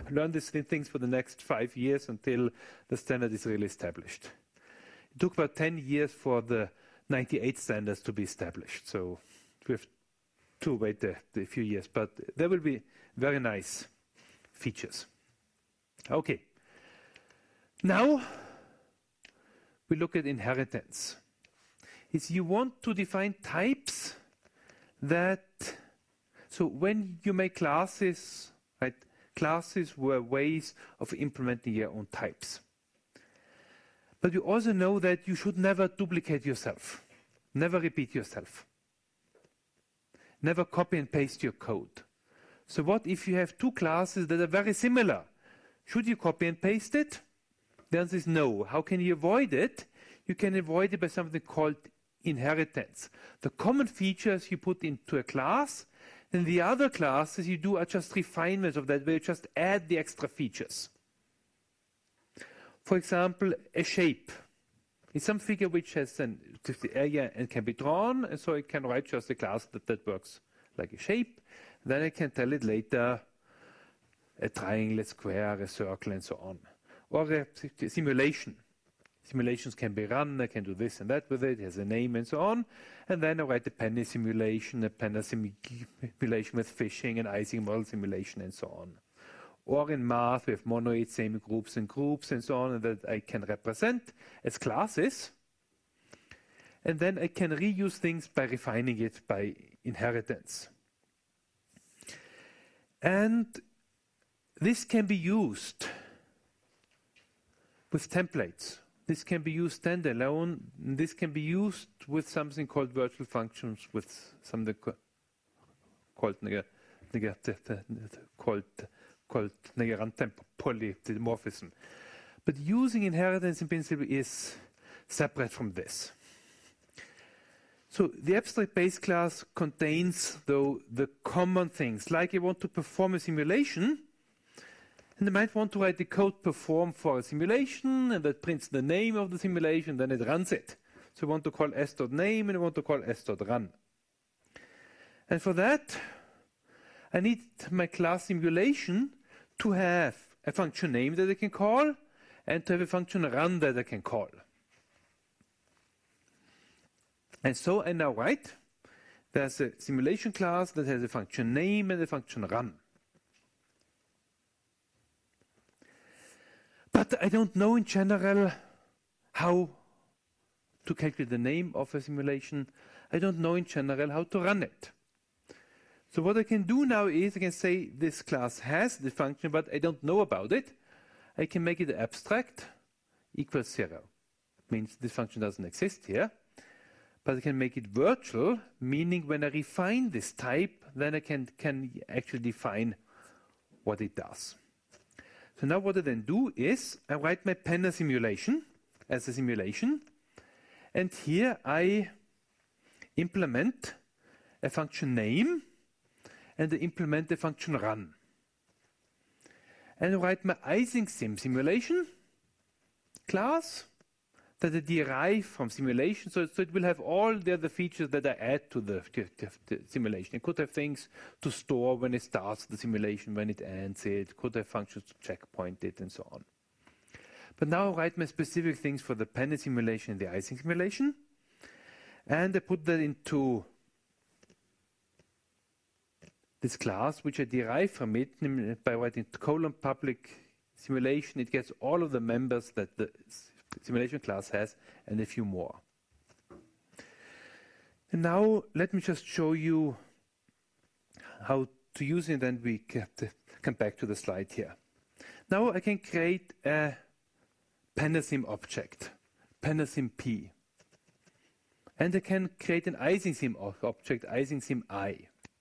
Speaker 1: learn these things for the next 5 years until the standard is really established. It took about 10 years for the 98 standards to be established. So we have to wait a few years, but there will be very nice features. Okay. Now we look at inheritance. Is you want to define types that, so when you make classes, right, classes were ways of implementing your own types. But you also know that you should never duplicate yourself, never repeat yourself, never copy and paste your code. So what if you have two classes that are very similar? Should you copy and paste it? The answer is no. How can you avoid it? You can avoid it by something called inheritance. The common features you put into a class, and the other classes you do are just refinements of that, where you just add the extra features. For example, a shape. It's some figure which has the area and can be drawn, and so I can write just a class that works like a shape. Then I can tell it later a triangle, a square, a circle, and so on. Or a simulation. Simulations can be run, I can do this and that with it, it has a name and so on. And then I write a penny simulation, a penny simulation with fishing, an icing model simulation, and so on. Or in math, we have monoids, semigroups, and groups, and so on, and that I can represent as classes. And then I can reuse things by refining it by inheritance. And this can be used with templates. This can be used standalone. This can be used with something called virtual functions, with something called Negaranten polymorphism. But using inheritance in principle is separate from this. So the abstract base class contains, though, the common things. Like I want to perform a simulation, and I might want to write the code perform for a simulation, and that prints the name of the simulation, then it runs it. So I want to call s.name, and I want to call s.run. And for that, I need my class simulation to have a function name that I can call, and to have a function run that I can call. And so I now write, there's a simulation class that has a function name and a function run. But I don't know in general how to calculate the name of a simulation. I don't know in general how to run it. So what I can do now is I can say this class has the function, but I don't know about it. I can make it abstract equals 0. Means this function doesn't exist here. But I can make it virtual, meaning when I refine this type, then I can actually define what it does. So now what I then do is I write my penna simulation as a simulation. And here I implement a function name and I implement a function run. And I write my IsingSim simulation class that I derive from simulation. So it will have all the other features that I add to the simulation. It could have things to store when it starts the simulation, when it ends it. It could have functions to checkpoint it, and so on. But now I write my specific things for the penny simulation and the icing simulation. And I put that into this class, which I derive from it by writing colon public simulation. It gets all of the members that the simulation class has, and a few more. And now let me just show you how to use it, and we come back to the slide here. Now I can create a PennaSim object, PennaSim P. And I can create an IsingSim object, IsingSim I.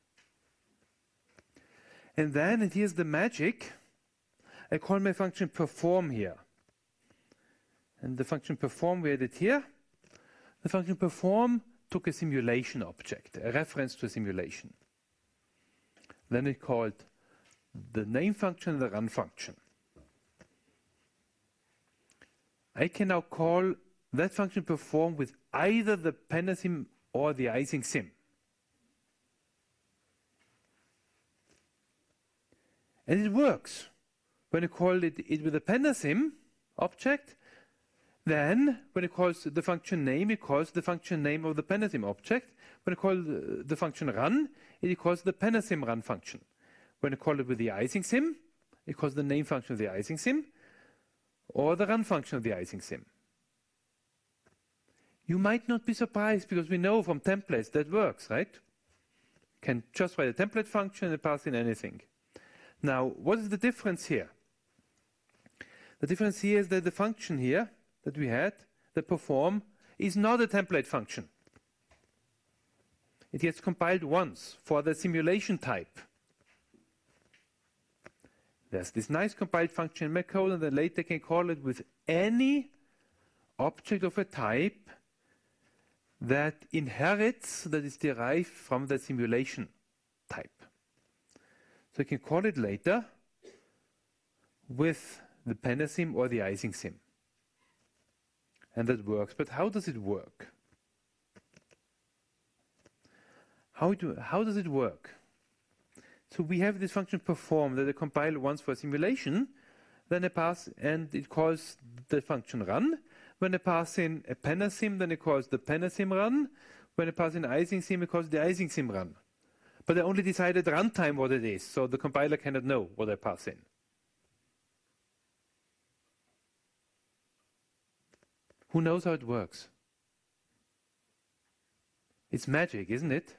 Speaker 1: And then, and here's the magic, I call my function perform here. And the function perform we added here. The function perform took a simulation object, a reference to a simulation. Then it called the name function and the run function. I can now call that function perform with either the PennaSim or the IsingSim. And it works. When you call it with a PenderSim object, then when it calls the function name, it calls the function name of the PenderSim object. When you call the function run, it calls the PenderSim run function. When you call it with the IsingSim, it calls the name function of the IsingSim or the run function of the IsingSim. You might not be surprised because we know from templates that works, right? Can just write a template function and pass in anything. Now, what is the difference here? The difference here is that the function here that we had, the perform, is not a template function. It gets compiled once for the simulation type. There's this nice compiled function in my code, and then later I can call it with any object of a type that inherits, that is derived from the simulation type. So I can call it later with the PenderSim or the IsingSim. And that works. But how does it work? How does it work? So we have this function perform that I compile once for simulation, then I pass and it calls the function run. When I pass in a PenderSim, then it calls the PenderSim run. When I pass in IsingSim, it calls the IsingSim run. But I only decide at runtime what it is, so the compiler cannot know what I pass in. Who knows how it works? It's magic, isn't it?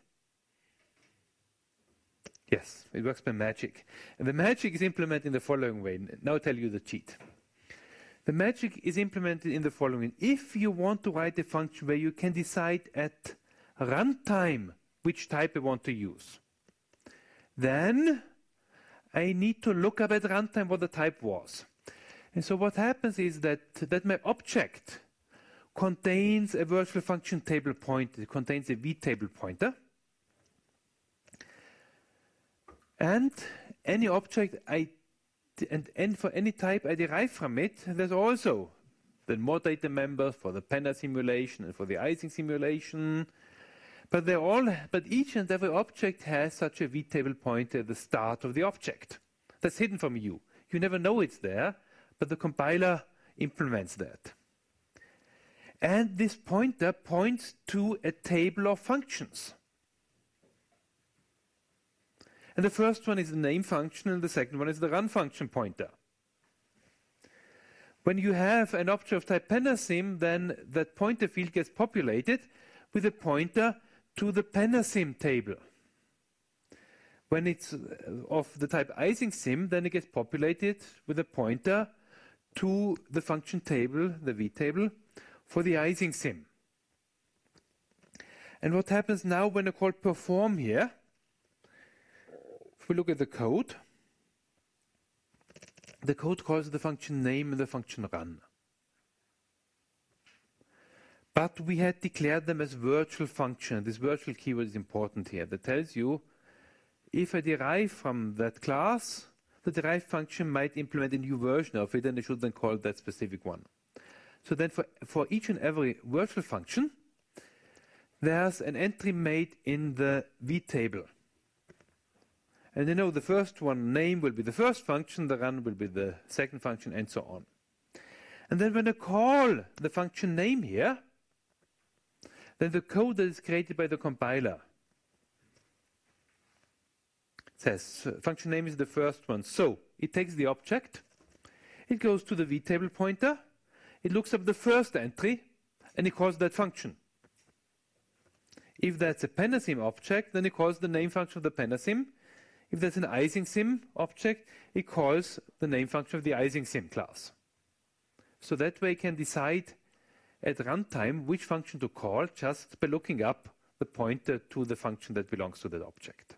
Speaker 1: Yes, it works by magic. And the magic is implemented in the following way. Now I'll tell you the cheat. The magic is implemented in the following. If you want to write a function where you can decide at runtime which type I want to use, then I need to look up at runtime what the type was. And so what happens is that my object contains a virtual function table pointer. It contains a vtable pointer. And any object and for any type I derive from it, there's also then more data members for the Pender simulation and for the Ising simulation. But each and every object has such a vtable pointer at the start of the object. That's hidden from you. You never know it's there, but the compiler implements that. And this pointer points to a table of functions. And the first one is the name function, and the second one is the run function pointer. When you have an object of type PenderSim, then that pointer field gets populated with a pointer to the PenderSim table. When it's of the type IsingSim, then it gets populated with a pointer to the function table, the vtable, for the IsingSim. And what happens now when I call perform here, if we look at the code calls the function name and the function run. But we had declared them as virtual function. This virtual keyword is important here. That tells you if I derive from that class, the derived function might implement a new version of it, and I should then call that specific one. So then for each and every virtual function, there's an entry made in the vtable. And you know the first one, name, will be the first function, the run will be the second function, and so on. And then when I call the function name here, then the code that is created by the compiler says function name is the first one. So it takes the object, it goes to the vtable pointer, it looks up the first entry, and it calls that function. If that's a PenderSim object, then it calls the name function of the PenderSim. If that's an IsingSim object, it calls the name function of the IsingSim class. So that way I can decide at runtime which function to call just by looking up the pointer to the function that belongs to that object.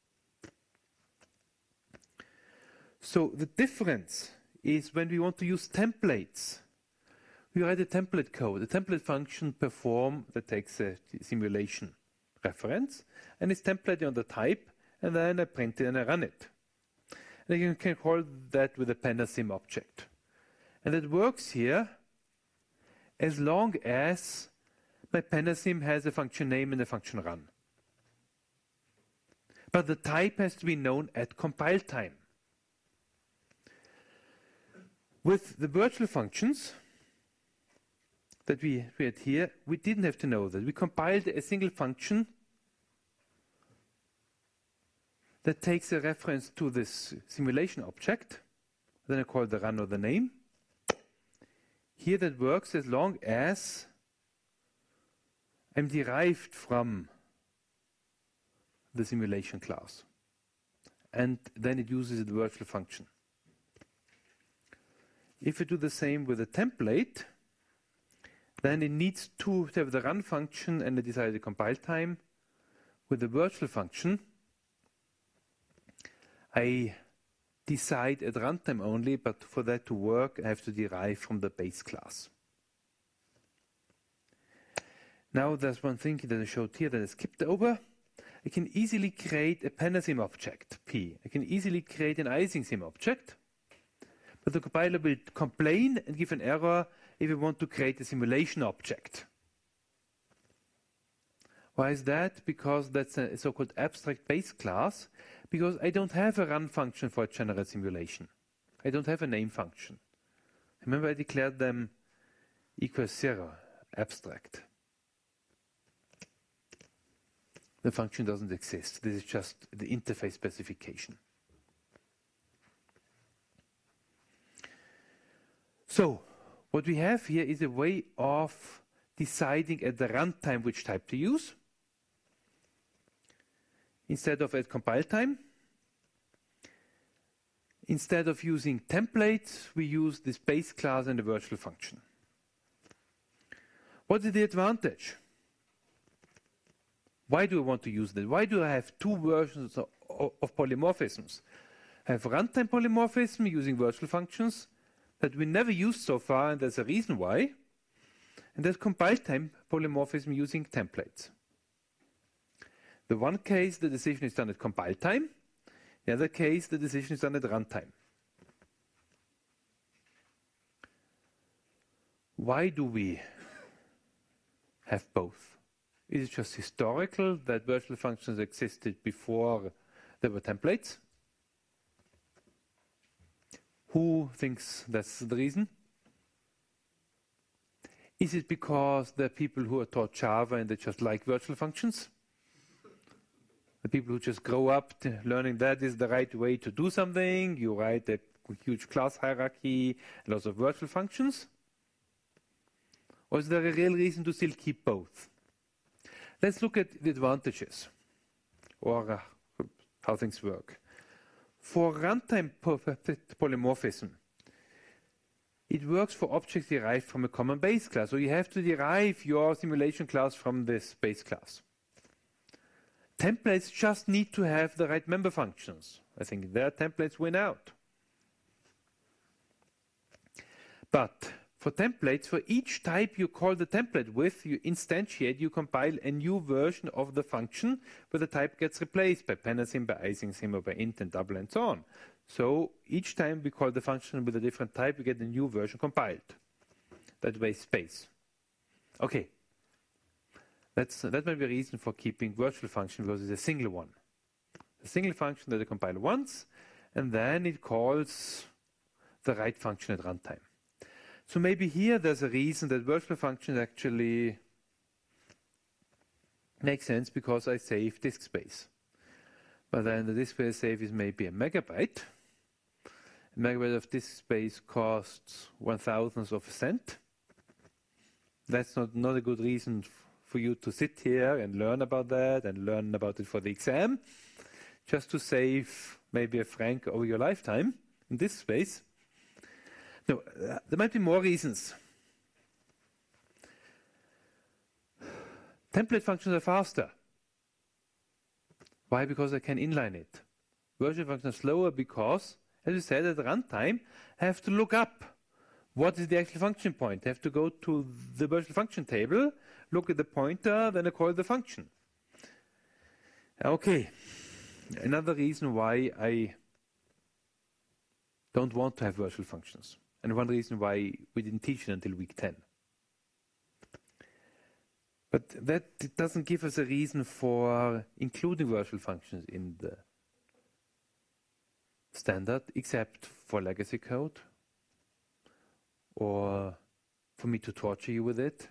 Speaker 1: So the difference is when we want to use templates. We write a template code, a template function perform that takes a simulation reference and is templated on the type, and then I print it and I run it. And you can call that with a PenderSim object. And it works here as long as my PenderSim has a function name and a function run. But the type has to be known at compile time. With the virtual functions that we had here, we didn't have to know that. We compiled a single function that takes a reference to this simulation object. Then I call the run or the name. Here that works as long as I'm derived from the simulation class. And then it uses the virtual function. If I do the same with a template, then it needs to have the run function and the decided compile time. With the virtual function, I decide at runtime only, but for that to work, I have to derive from the base class. Now there's one thing that I showed here that I skipped over. I can easily create a PanaSim object, P. I can easily create an IsingSim object, but the compiler will complain and give an error if I want to create a simulation object. Why is that? Because that's a so-called abstract base class, because I don't have a run function for a general simulation. I don't have a name function. Remember, I declared them equals 0, abstract. The function doesn't exist. This is just the interface specification. So, what we have here is a way of deciding at the runtime which type to use. Instead of at compile time. Instead of using templates, we use this base class and the virtual function. What is the advantage? Why do I want to use that? Why do I have two versions of polymorphisms? I have runtime polymorphism using virtual functions that we never used so far, and there's a reason why. And there's compile time polymorphism using templates. The one case, the decision is done at compile time. The other case, the decision is done at runtime. Why do we have both? Is it just historical that virtual functions existed before there were templates? Who thinks that's the reason? Is it because there are people who are taught Java and they just like virtual functions? The people who just grow up learning that is the right way to do something, you write a huge class hierarchy, lots of virtual functions? Or is there a real reason to still keep both? Let's look at the advantages, or how things work. For runtime polymorphism, it works for objects derived from a common base class. So you have to derive your simulation class from this base class. Templates just need to have the right member functions. I think their templates win out. But for templates, for each type you call the template with, you instantiate, you compile a new version of the function where the type gets replaced by PanaSim, by IsingSim, or by int and double and so on. So each time we call the function with a different type, we get a new version compiled. That way, space. Okay. That might be a reason for keeping virtual function, because it's a single one. A single function that I compile once, and then it calls the right function at runtime. So maybe here there's a reason that virtual functions actually make sense because I save disk space. But then the disk space I save is maybe a megabyte. A megabyte of disk space costs 1/1000th of a cent. That's not a good reason for you to sit here and learn about that and learn about it for the exam, just to save maybe $1 over your lifetime in this space. No, there might be more reasons. Template functions are faster. Why? Because I can inline it. Virtual functions are slower because, as we said, at runtime, I have to look up what is the actual function point. I have to go to the virtual function table, look at the pointer, then I call the function. Okay, another reason why I don't want to have virtual functions, and one reason why we didn't teach it until week 10. But that doesn't give us a reason for including virtual functions in the standard, except for legacy code. or for me to torture you with it.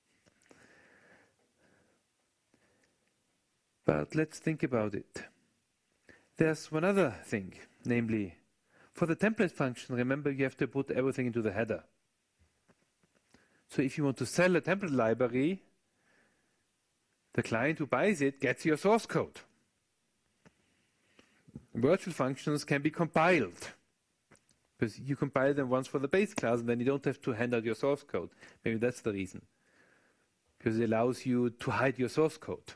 Speaker 1: But let's think about it. There's one other thing, namely, for the template function, remember you have to put everything into the header. So if you want to sell a template library, the client who buys it gets your source code. Virtual functions can be compiled, because you compile them once for the base class, and then you don't have to hand out your source code. Maybe that's the reason, because it allows you to hide your source code.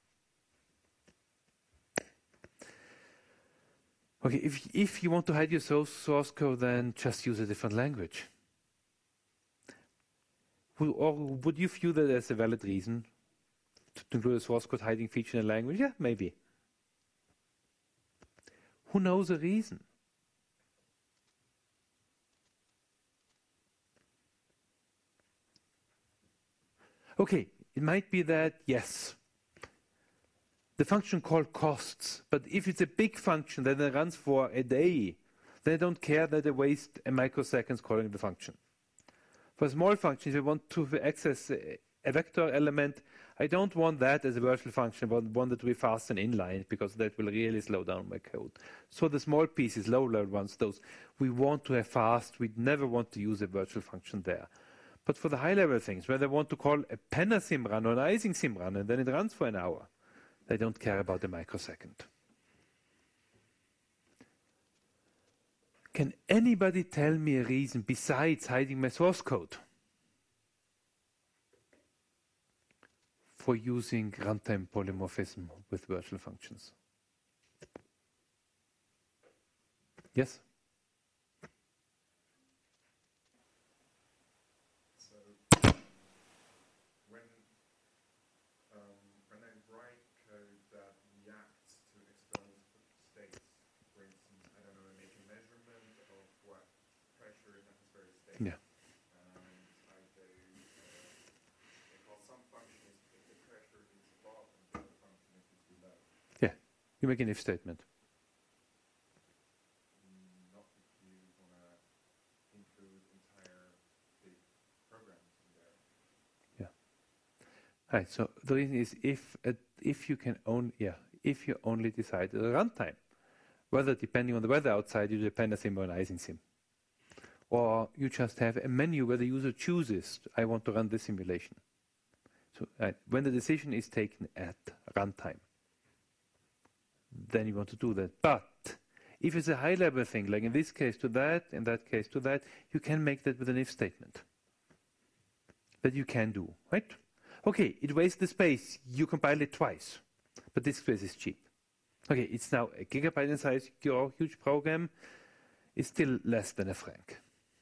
Speaker 1: Okay, if you want to hide your source code, then just use a different language. Or would you view that as a valid reason to include a source code hiding feature in a language? Yeah, maybe. Who knows a reason? Okay, it might be that, yes, the function call costs, but if it's a big function that runs for a day, they don't care that they waste a microseconds calling the function. For small functions, if I want to access a vector element, I don't want that as a virtual function, but want it to be fast and inline, because that will really slow down my code. So the small pieces, low-level ones, those we want to have fast. We never want to use a virtual function there. But for the high-level things, where they want to call a penna sim run or an icing sim run, and then it runs for an hour, they don't care about the microsecond. Can anybody tell me a reason besides hiding my source code for using runtime polymorphism with virtual functions? Yes?
Speaker 3: So when I write code that reacts to external states, for instance, I don't know, I make a measurement of what pressure in atmospheric state.
Speaker 1: Yeah.
Speaker 3: I do, because some function is if the pressure is above and the other function is below.
Speaker 1: Yeah. You make an if statement.
Speaker 3: Not if you want to include entire big programs in there.
Speaker 1: Right, so the reason is if you only decide the runtime, whether depending on the weather outside you do a penna sim or an icing sim, or you just have a menu where the user chooses, I want to run this simulation. So when the decision is taken at runtime, then you want to do that. But if it's a high-level thing, like in this case to that, in that case to that, you can make that with an if statement. That you can do, right? Okay, it wastes the space. You compile it twice. But this space is cheap. Okay, it's now a gigabyte in size. Your huge program is still less than a franc.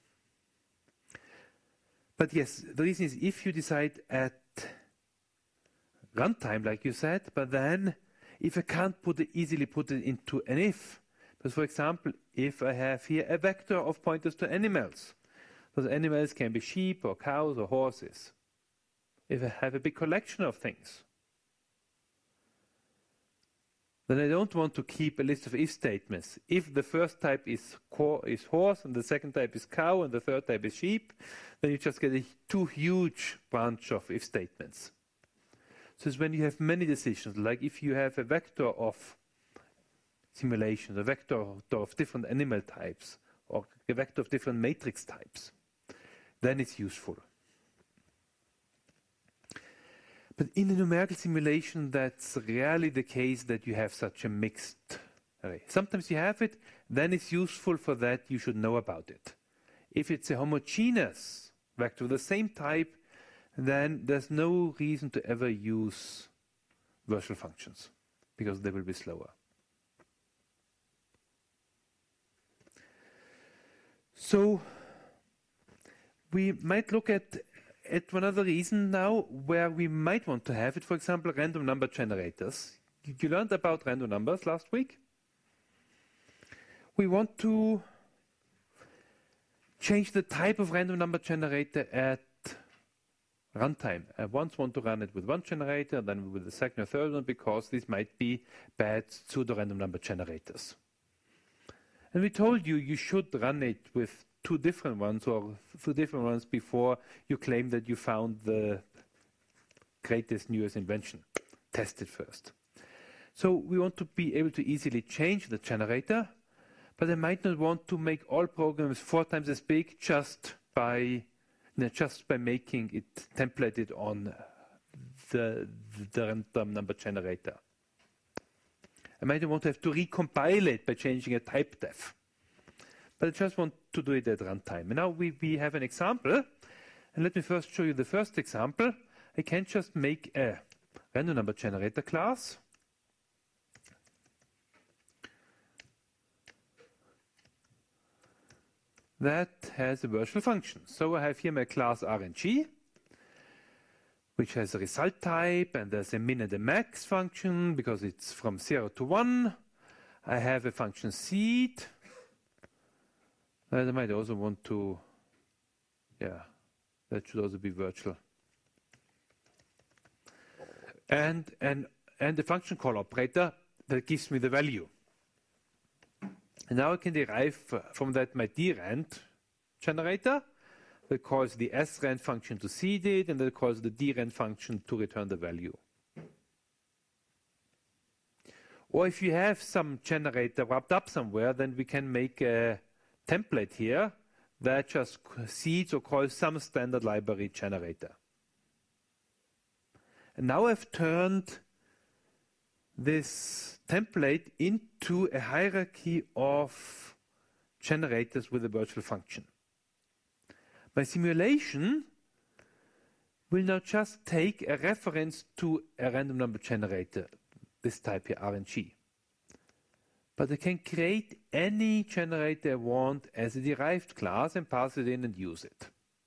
Speaker 1: But yes, the reason is if you decide at runtime, like you said, but then if I can't easily put it into an if, because for example, if I have here a vector of pointers to animals, those animals can be sheep or cows or horses. If I have a big collection of things, then I don't want to keep a list of if statements. If the first type is horse, and the second type is cow, and the third type is sheep, then you just get a too huge bunch of if statements. So it's when you have many decisions, like if you have a vector of simulations, a vector of different animal types, or a vector of different matrix types, then it's useful. But in a numerical simulation, that's rarely the case that you have such a mixed array. Sometimes you have it, then it's useful for that, you should know about it. If it's a homogeneous vector of the same type, then there's no reason to ever use virtual functions, because they will be slower. So we might look at one other reason now where we might want to have it, for example, random number generators. You learned about random numbers last week. We want to change the type of random number generator at runtime. I once want to run it with one generator, then with the second or third one, because these might be bad pseudo-random number generators. And we told you you should run it with two different ones or two different ones before you claim that you found the greatest, newest invention. Test it first. So we want to be able to easily change the generator, but I might not want to make all programs 4 times as big just by making it templated on the random number generator. I might want to have to recompile it by changing a type def. But I just want to do it at runtime. And now we have an example. And let me first show you the first example. I can just make a random number generator class. That has a virtual function. So I have here my class RNG, which has a result type, and there's a min and a max function because it's from 0 to 1. I have a function seed. I might also want to, that should also be virtual. And the function call operator that gives me the value. And now I can derive from that my drand generator that calls the srand function to seed it, and that calls the drand function to return the value. Or if you have some generator wrapped up somewhere, then we can make a template here that just seeds or calls some standard library generator. And now I've turned this template into a hierarchy of generators with a virtual function. My simulation will now just take a reference to a random number generator, this type here, RNG. But I can create any generator I want as a derived class and pass it in and use it.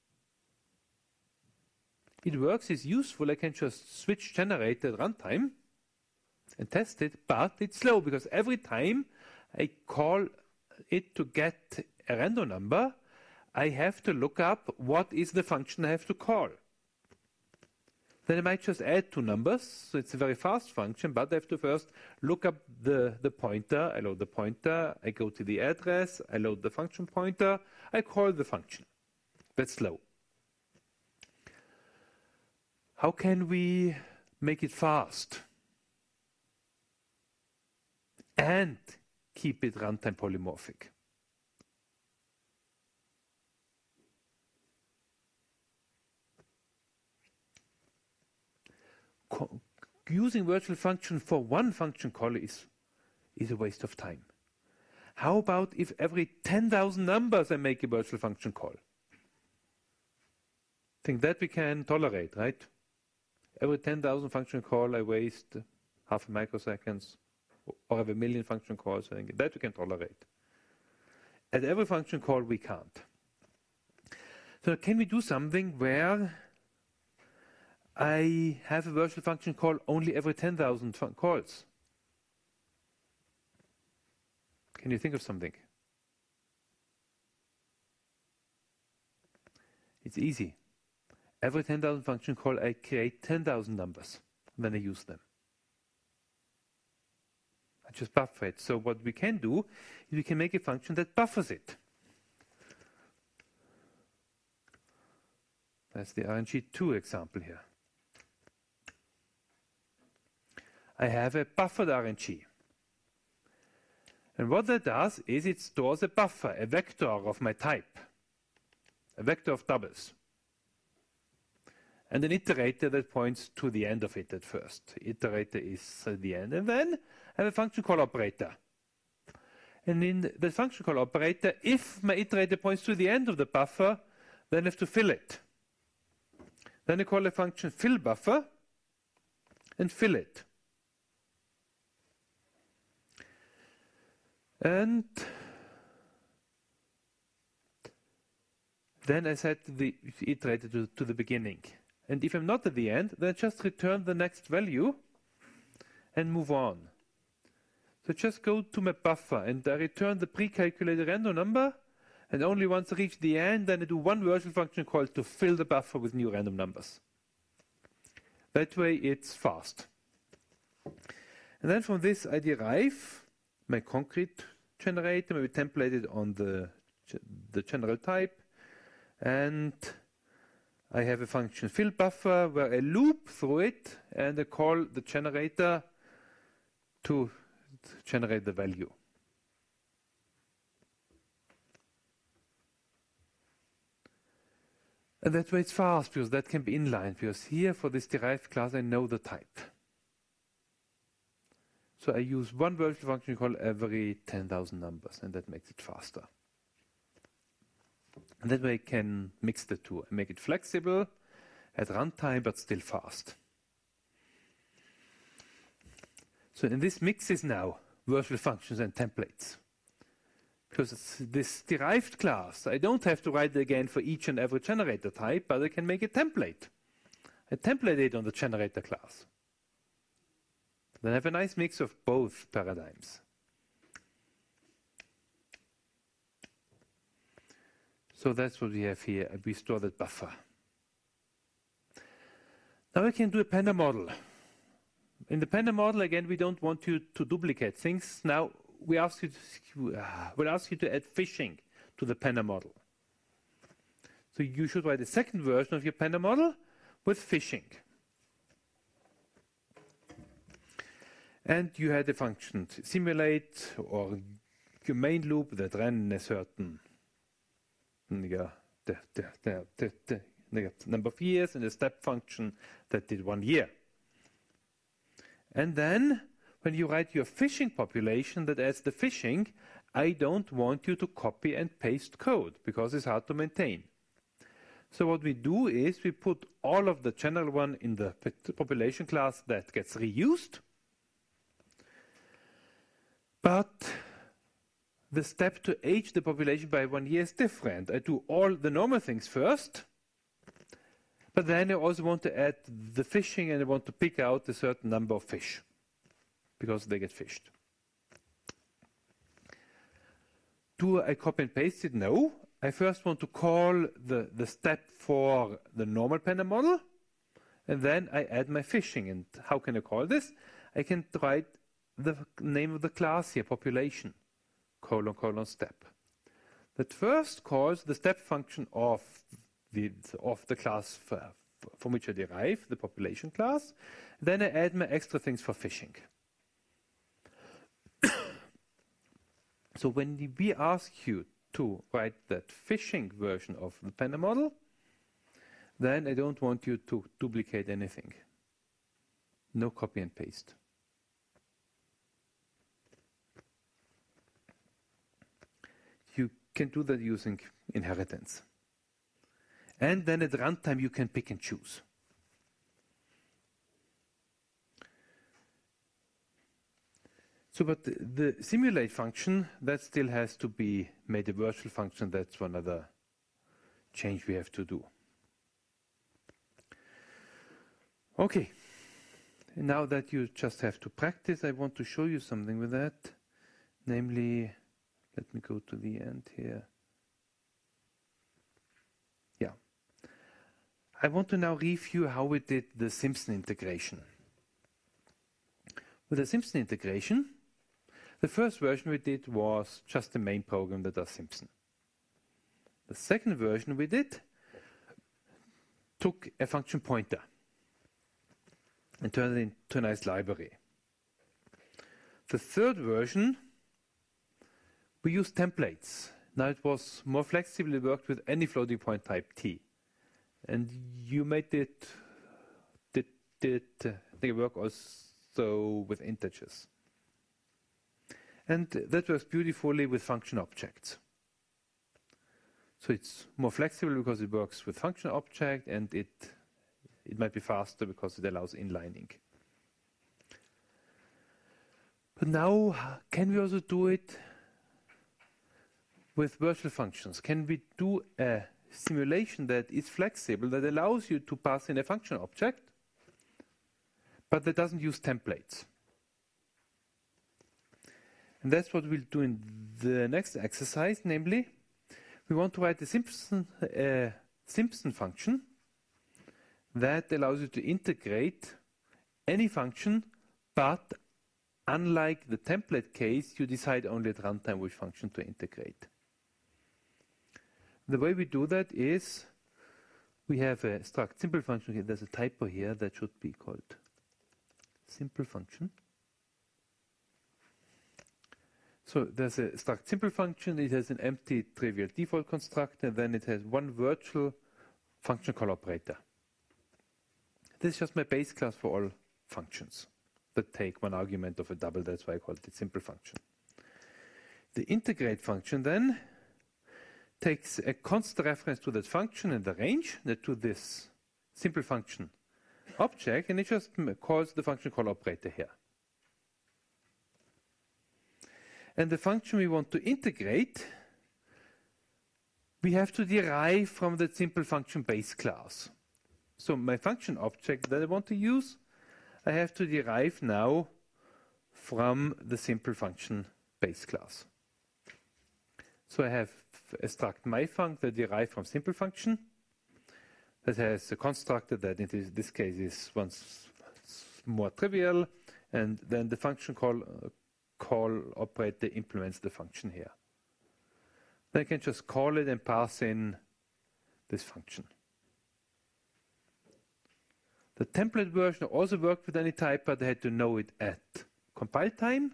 Speaker 1: It works, it's useful, I can just switch generator at runtime and test it, but it's slow because every time I call it to get a random number, I have to look up what is the function I have to call. Then I might just add 2 numbers, so it's a very fast function, but I have to first look up the pointer. I load the pointer, I go to the address, I load the function pointer, I call the function. That's slow. How can we make it fast and keep it runtime polymorphic? Using virtual function for one function call is a waste of time. How about if every 10,000 numbers I make a virtual function call? I think that we can tolerate, right? Every 10,000 function call I waste half a microseconds, or have a million function calls. I think that we can tolerate. At every function call we can't. So can we do something where I have a virtual function call only every 10,000 calls? Can you think of something? It's easy. Every 10,000 function call, I create 10,000 numbers, and then I use them. I just buffer it. So what we can do is we can make a function that buffers it. That's the RNG2 example here. I have a buffered RNG. And what that does is it stores a buffer, a vector of my type, a vector of doubles, and an iterator that points to the end of it at first. Iterator is the end. And then I have a function call operator. And in the function call operator, if my iterator points to the end of the buffer, then I have to fill it. Then I call a function fill buffer and fill it. And then I set the iterator to the beginning. And if I'm not at the end, then I just return the next value and move on. So just go to my buffer and I return the pre-calculated random number, and only once I reach the end, then I do one virtual function call to fill the buffer with new random numbers. That way it's fast. And then from this I derive my concrete generator, maybe templated on the the general type, and I have a function fill buffer where I loop through it and I call the generator to generate the value. And that way it's fast, because that can be inline, because here for this derived class I know the type. So I use one virtual function called every 10,000 numbers, and that makes it faster. And that way I can mix the two. I make it flexible at runtime, but still fast. So in this mix is now virtual functions and templates. Because it's this derived class, I don't have to write it again for each and every generator type, but I can make a template. I template it on the generator class. Then I have a nice mix of both paradigms. So that's what we have here. We store that buffer. Now we can do a Panda model. In the Panda model, again, we don't want you to duplicate things. Now we'll ask you to add fishing to the Panda model. So you should write a second version of your Panda model with fishing. And you had a function to simulate, or your main loop that ran in a certain number of years, and a step function that did 1 year. And then when you write your fishing population that adds the fishing, I don't want you to copy and paste code, because it's hard to maintain. So what we do is we put all of the general one in the population class that gets reused. But the step to age the population by 1 year is different. I do all the normal things first, but then I also want to add the fishing, and I want to pick out a certain number of fish, because they get fished. Do I copy and paste it? No. I first want to call the step for the normal Panda model, and then I add my fishing. And how can I call this? I can write the name of the class here, population, : step. That first calls the step function of the class from which I derive the population class. Then I add my extra things for fishing. So when we ask you to write that fishing version of the Panda model, then I don't want you to duplicate anything. No copy and paste. You can do that using inheritance. And then at runtime you can pick and choose. So, but the simulate function, that still has to be made a virtual function. That's one other change we have to do. Okay. And now that you just have to practice, I want to show you something with that. Namely, let me go to the end here. Yeah. I want to now review how we did the Simpson integration. With the Simpson integration, the first version we did was just the main program that does Simpson. The second version we did took a function pointer and turned it into a nice library. The third version, we used templates. Now it was more flexible. It worked with any floating point type T. And you made it work also with integers. And that works beautifully with function objects. So it's more flexible because it works with function object, and it might be faster because it allows inlining. But now, can we also do it with virtual functions? Can we do a simulation that is flexible, that allows you to pass in a function object, but that doesn't use templates? And that's what we'll do in the next exercise, namely, we want to write a Simpson function that allows you to integrate any function, but unlike the template case, you decide only at runtime which function to integrate. the way we do that is we have a struct simple function here. There's a typo here that should be called simple function. So there's a struct simple function. It has an empty trivial default constructor, and then it has one virtual function call operator. This is just my base class for all functions that take one argument of a double. That's why I call it a simple function. The integrate function then takes a constant reference to that function and the range to this simple function object, and it just calls the function call operator here. And the function we want to integrate, we have to derive from the simple function base class. So my function object that I want to use, I have to derive now from the simple function base class. So I have a struct myfunc that derived from simple function that has a constructor that in this case is once more trivial, and then the function call operator implements the function here. Then I can just call it and pass in this function. The template version also worked with any type, but I had to know it at compile time.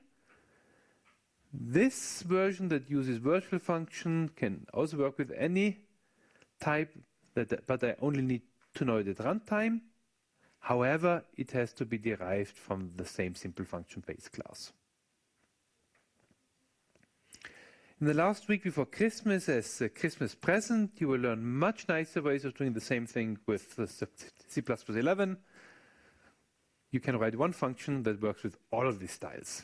Speaker 1: This version that uses virtual function can also work with any type, but I only need to know it at runtime. However, it has to be derived from the same simple function base class. In the last week before Christmas, as a Christmas present, you will learn much nicer ways of doing the same thing with C++11. You can write one function that works with all of these styles.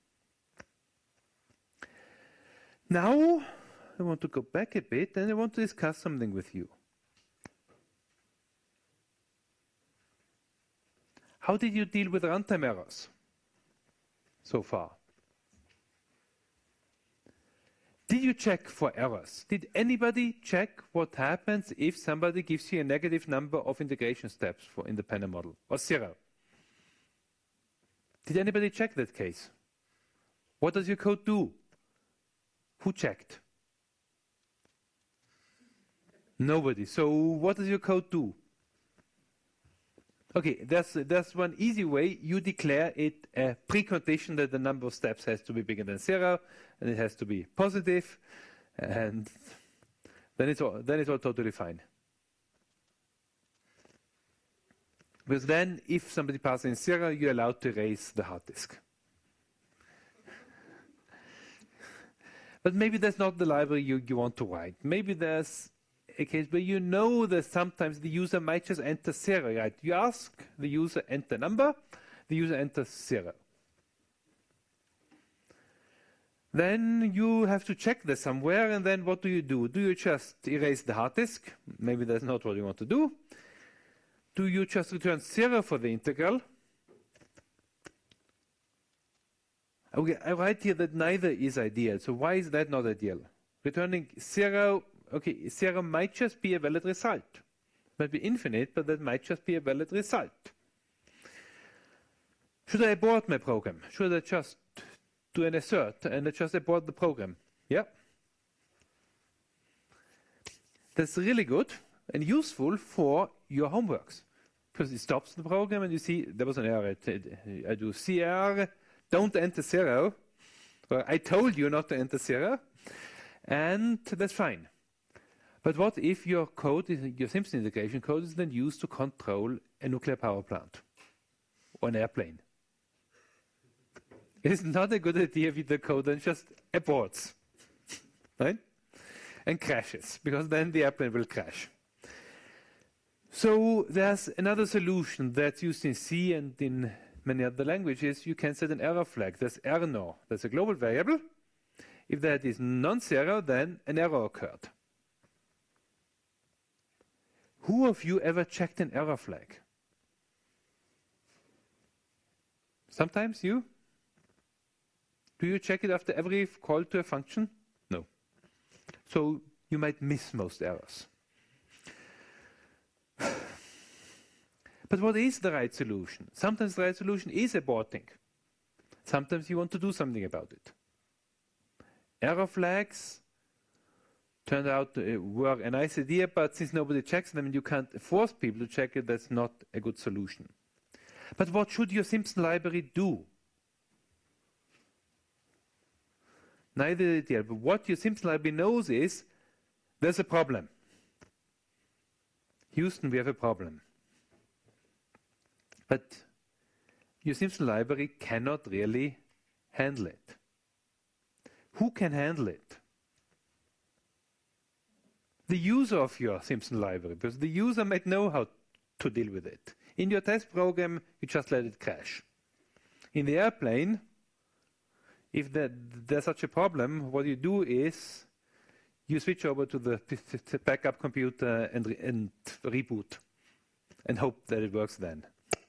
Speaker 1: Now, I want to go back a bit and I want to discuss something with you. How did you deal with runtime errors so far? Did you check for errors? Did anybody check what happens if somebody gives you a negative number of integration steps for in the Panner model, or 0? Did anybody check that case? What does your code do? Who checked? Nobody. So what does your code do? Okay, there's one easy way. You declare it a precondition that the number of steps has to be bigger than 0, and it has to be positive, and then it's all totally fine. Because then, if somebody passes in 0, you're allowed to erase the hard disk. But maybe that's not the library you want to write. Maybe there's a case where you know that sometimes the user might just enter 0, right? You ask the user enter number, the user enters 0. Then you have to check this somewhere, and then what do? Do you just erase the hard disk? Maybe that's not what you want to do. Do you just return 0 for the integral? Okay, I write here that neither is ideal. So why is that not ideal? Returning 0, okay, 0 might just be a valid result. It might be infinite, but that might just be a valid result. Should I abort my program? Should I just do an assert and I just abort the program? Yeah. That's really good and useful for your homeworks, because it stops the program and you see there was an error. I do CR, don't enter 0. Well, I told you not to enter 0, and that's fine. But what if your code, your Simpson integration code, is then used to control a nuclear power plant or an airplane? It's not a good idea if the code then just aborts, right? And crashes, because then the airplane will crash. So there's another solution that's used in C and in many other languages. You can set an error flag. There's error. That's a global variable. If that is non-zero, then an error occurred. Who of you ever checked an error flag? Sometimes you? Do you check it after every call to a function? No. So you might miss most errors. But what is the right solution? Sometimes the right solution is aborting. Sometimes you want to do something about it. Error flags turned out to were a nice idea, but since nobody checks them and you can't force people to check it, that's not a good solution. But what should your Simpson library do? Neither idea, but what your Simpson library knows is there's a problem. Houston, we have a problem. But your Simpson library cannot really handle it. Who can handle it? The user of your Simpson library, because the user might know how to deal with it. In your test program, you just let it crash. In the airplane, if there's such a problem, what you do is you switch over to the backup computer and reboot and hope that it works then.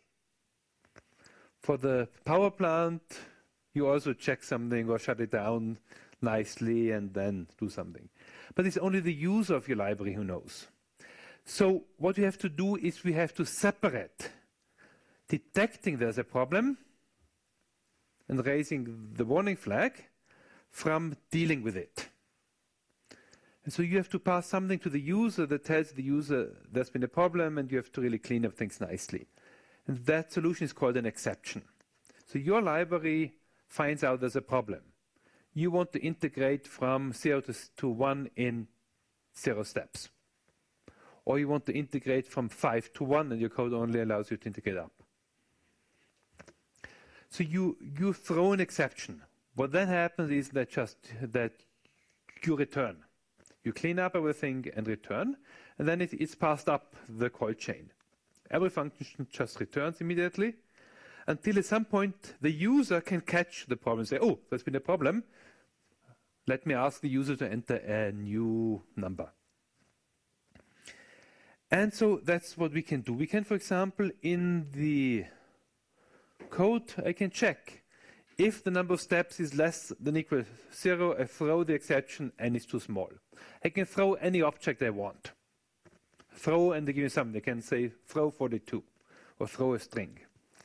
Speaker 1: For the power plant, you also check something or shut it down nicely and then do something. But it's only the user of your library who knows. So what we have to do is we have to separate detecting there's a problem and raising the warning flag from dealing with it. And so you have to pass something to the user that tells the user there's been a problem and you have to really clean up things nicely. And that solution is called an exception. So your library finds out there's a problem. You want to integrate from 0 to 1 in 0 steps. Or you want to integrate from 5 to 1 and your code only allows you to integrate up. So you throw an exception. What then happens is that you return. You clean up everything and return, and then it's passed up the call chain. Every function just returns immediately until at some point the user can catch the problem and say, oh, there's been a problem. Let me ask the user to enter a new number. And so that's what we can do. We can, for example, in the code, I can check if the number of steps is less than equal to 0, I throw the exception and it's too small. I can throw any object I want. Throw and they give me something. I can say throw 42 or throw a string.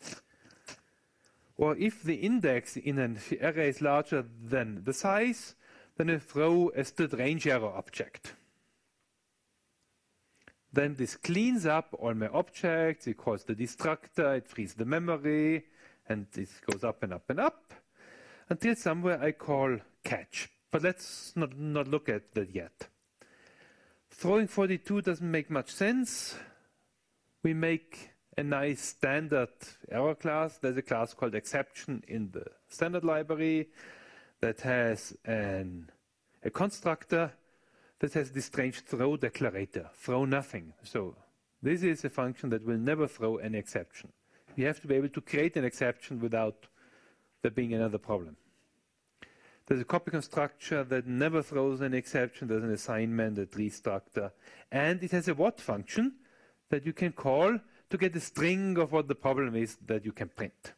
Speaker 1: Or if the index in an array is larger than the size, then I throw a std_range error object. Then this cleans up all my objects, it calls the destructor, it frees the memory, and it goes up and up and up, until somewhere I call catch. But let's not look at that yet. Throwing 42 doesn't make much sense. We make a nice standard error class. There's a class called exception in the standard library that has a constructor that has this strange throw declarator, throw nothing. So this is a function that will never throw any exception. You have to be able to create an exception without there being another problem. There's a copy constructor that never throws an exception. There's an assignment, a restructor. And it has a what function that you can call to get a string of what the problem is that you can print.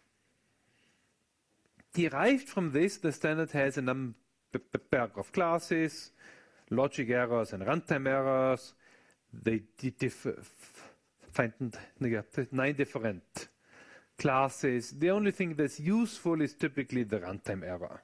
Speaker 1: Derived from this, the standard has a number of classes, logic errors and runtime errors. They find 9 different classes. The only thing that's useful is typically the runtime error.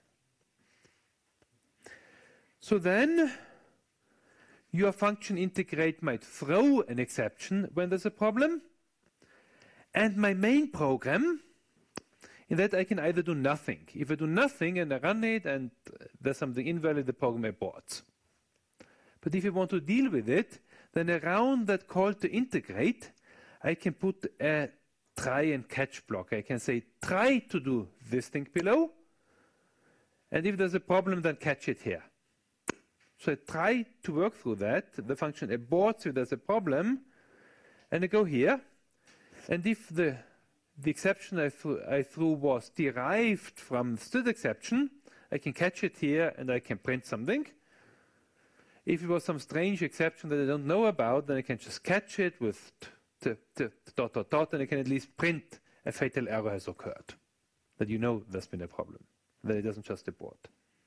Speaker 1: So then your function integrate might throw an exception when there's a problem. And my main program, in that I can either do nothing. If I do nothing and I run it and there's something invalid, the program aborts. But if you want to deal with it, then around that call to integrate, I can put a try and catch block. I can say, try to do this thing below, and if there's a problem, then catch it here. So I try to work through that. The function aborts if there's a problem, and I go here, and if the exception I threw was derived from std exception, I can catch it here, and I can print something. If it was some strange exception that I don't know about, then I can just catch it with dot, and I can at least print a fatal error has occurred, that you know there's been a problem, that it doesn't just abort.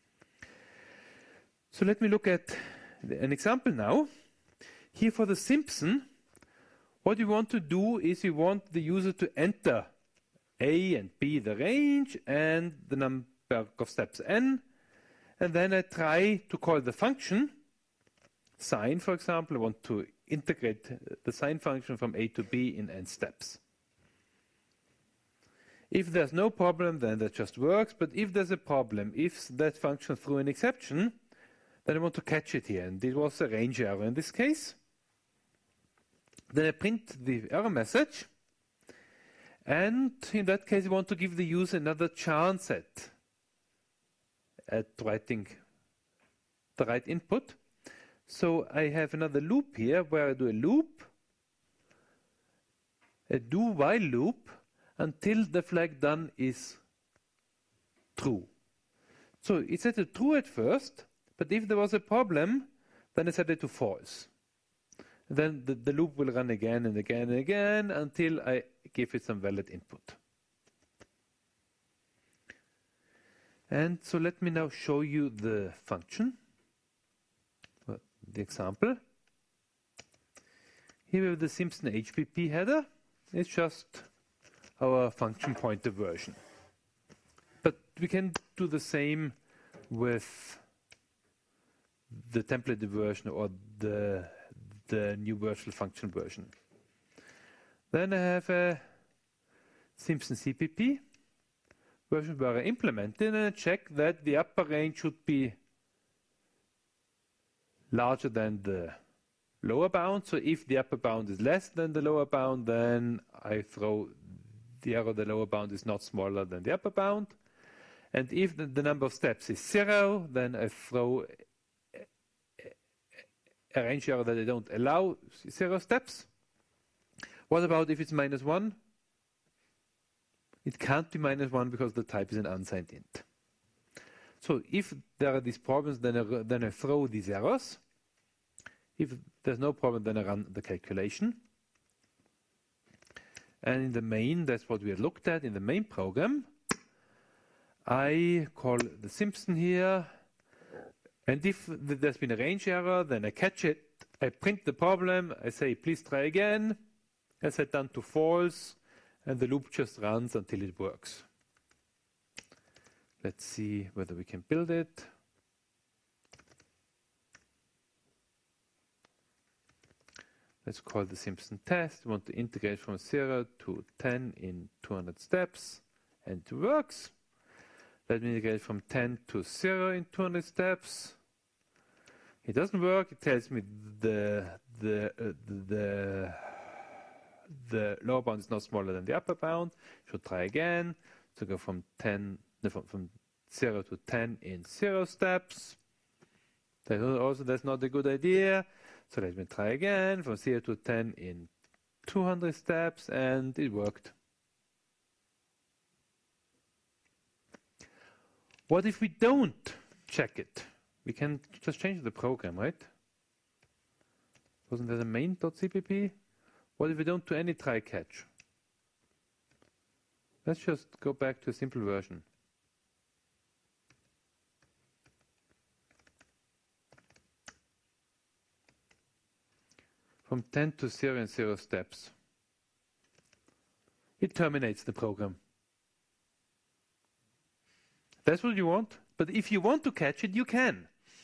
Speaker 1: So let me look at an example now. Here for the Simpson, what you want to do is you want the user to enter A and B, the range, and the number of steps n, and then I try to call the function, sine, for example. I want to integrate the sine function from a to b in n steps. If there's no problem, then that just works. But if there's a problem, if that function threw an exception, then I want to catch it here. And it was a range error in this case. Then I print the error message. And in that case, I want to give the user another chance at writing the right input. So I have another loop here where I do a loop, a do-while loop, until the flag done is true. So it set it true at first, but if there was a problem, then I set it to false. Then the loop will run again and again and again until I give it some valid input. And so let me now show you the function, the example. Here we have the Simpson HPP header. It's just our function pointer version. But we can do the same with the template version or the new virtual function version. Then I have a Simpson CPP version where I implement it and I check that the upper range should be larger than the lower bound. So if the upper bound is less than the lower bound, then I throw the error the lower bound is not smaller than the upper bound. And if the number of steps is 0, then I throw a range error that I don't allow 0 steps. What about if it's -1? It can't be -1 because the type is an unsigned int. So if there are these problems, then I throw these errors. If there's no problem, then I run the calculation. And in the main, that's what we had looked at in the main program. I call the Simpson here. And if there's been a range error, then I catch it. I print the problem. I say, please try again. I set done to false. And the loop just runs until it works. Let's see whether we can build it. Let's call the Simpson test. We want to integrate from 0 to 10 in 200 steps. And it works. Let me integrate from 10 to 0 in 200 steps. It doesn't work. It tells me the lower bound is not smaller than the upper bound. Should try again. So go from 0 to 10 in 0 steps. That's not a good idea. So let me try again from 0 to 10 in 200 steps, and it worked. What if we don't check it? We can just change the program, right? Wasn't there a main.cpp? What if we don't do any try catch? Let's just go back to a simple version. From 10 to 0 in 0 steps. It terminates the program. That's what you want. But if you want to catch it, you can.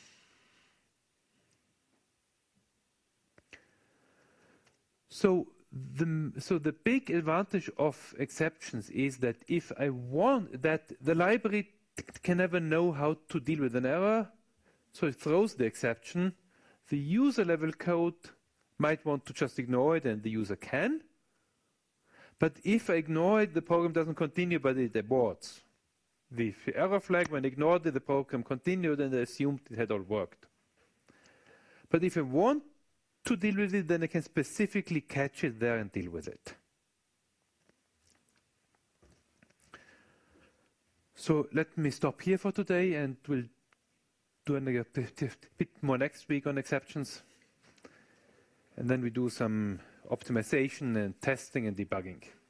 Speaker 1: So the big advantage of exceptions is that if I want that the library can never know how to deal with an error, so it throws the exception. The user level code might want to just ignore it, and the user can. But if I ignore it, the program doesn't continue, but it aborts. The error flag, when ignored, the program continued, and I assumed it had all worked. But if I want to deal with it, then I can specifically catch it there and deal with it. So let me stop here for today, and we'll do a bit more next week on exceptions. And then we do some optimization and testing and debugging.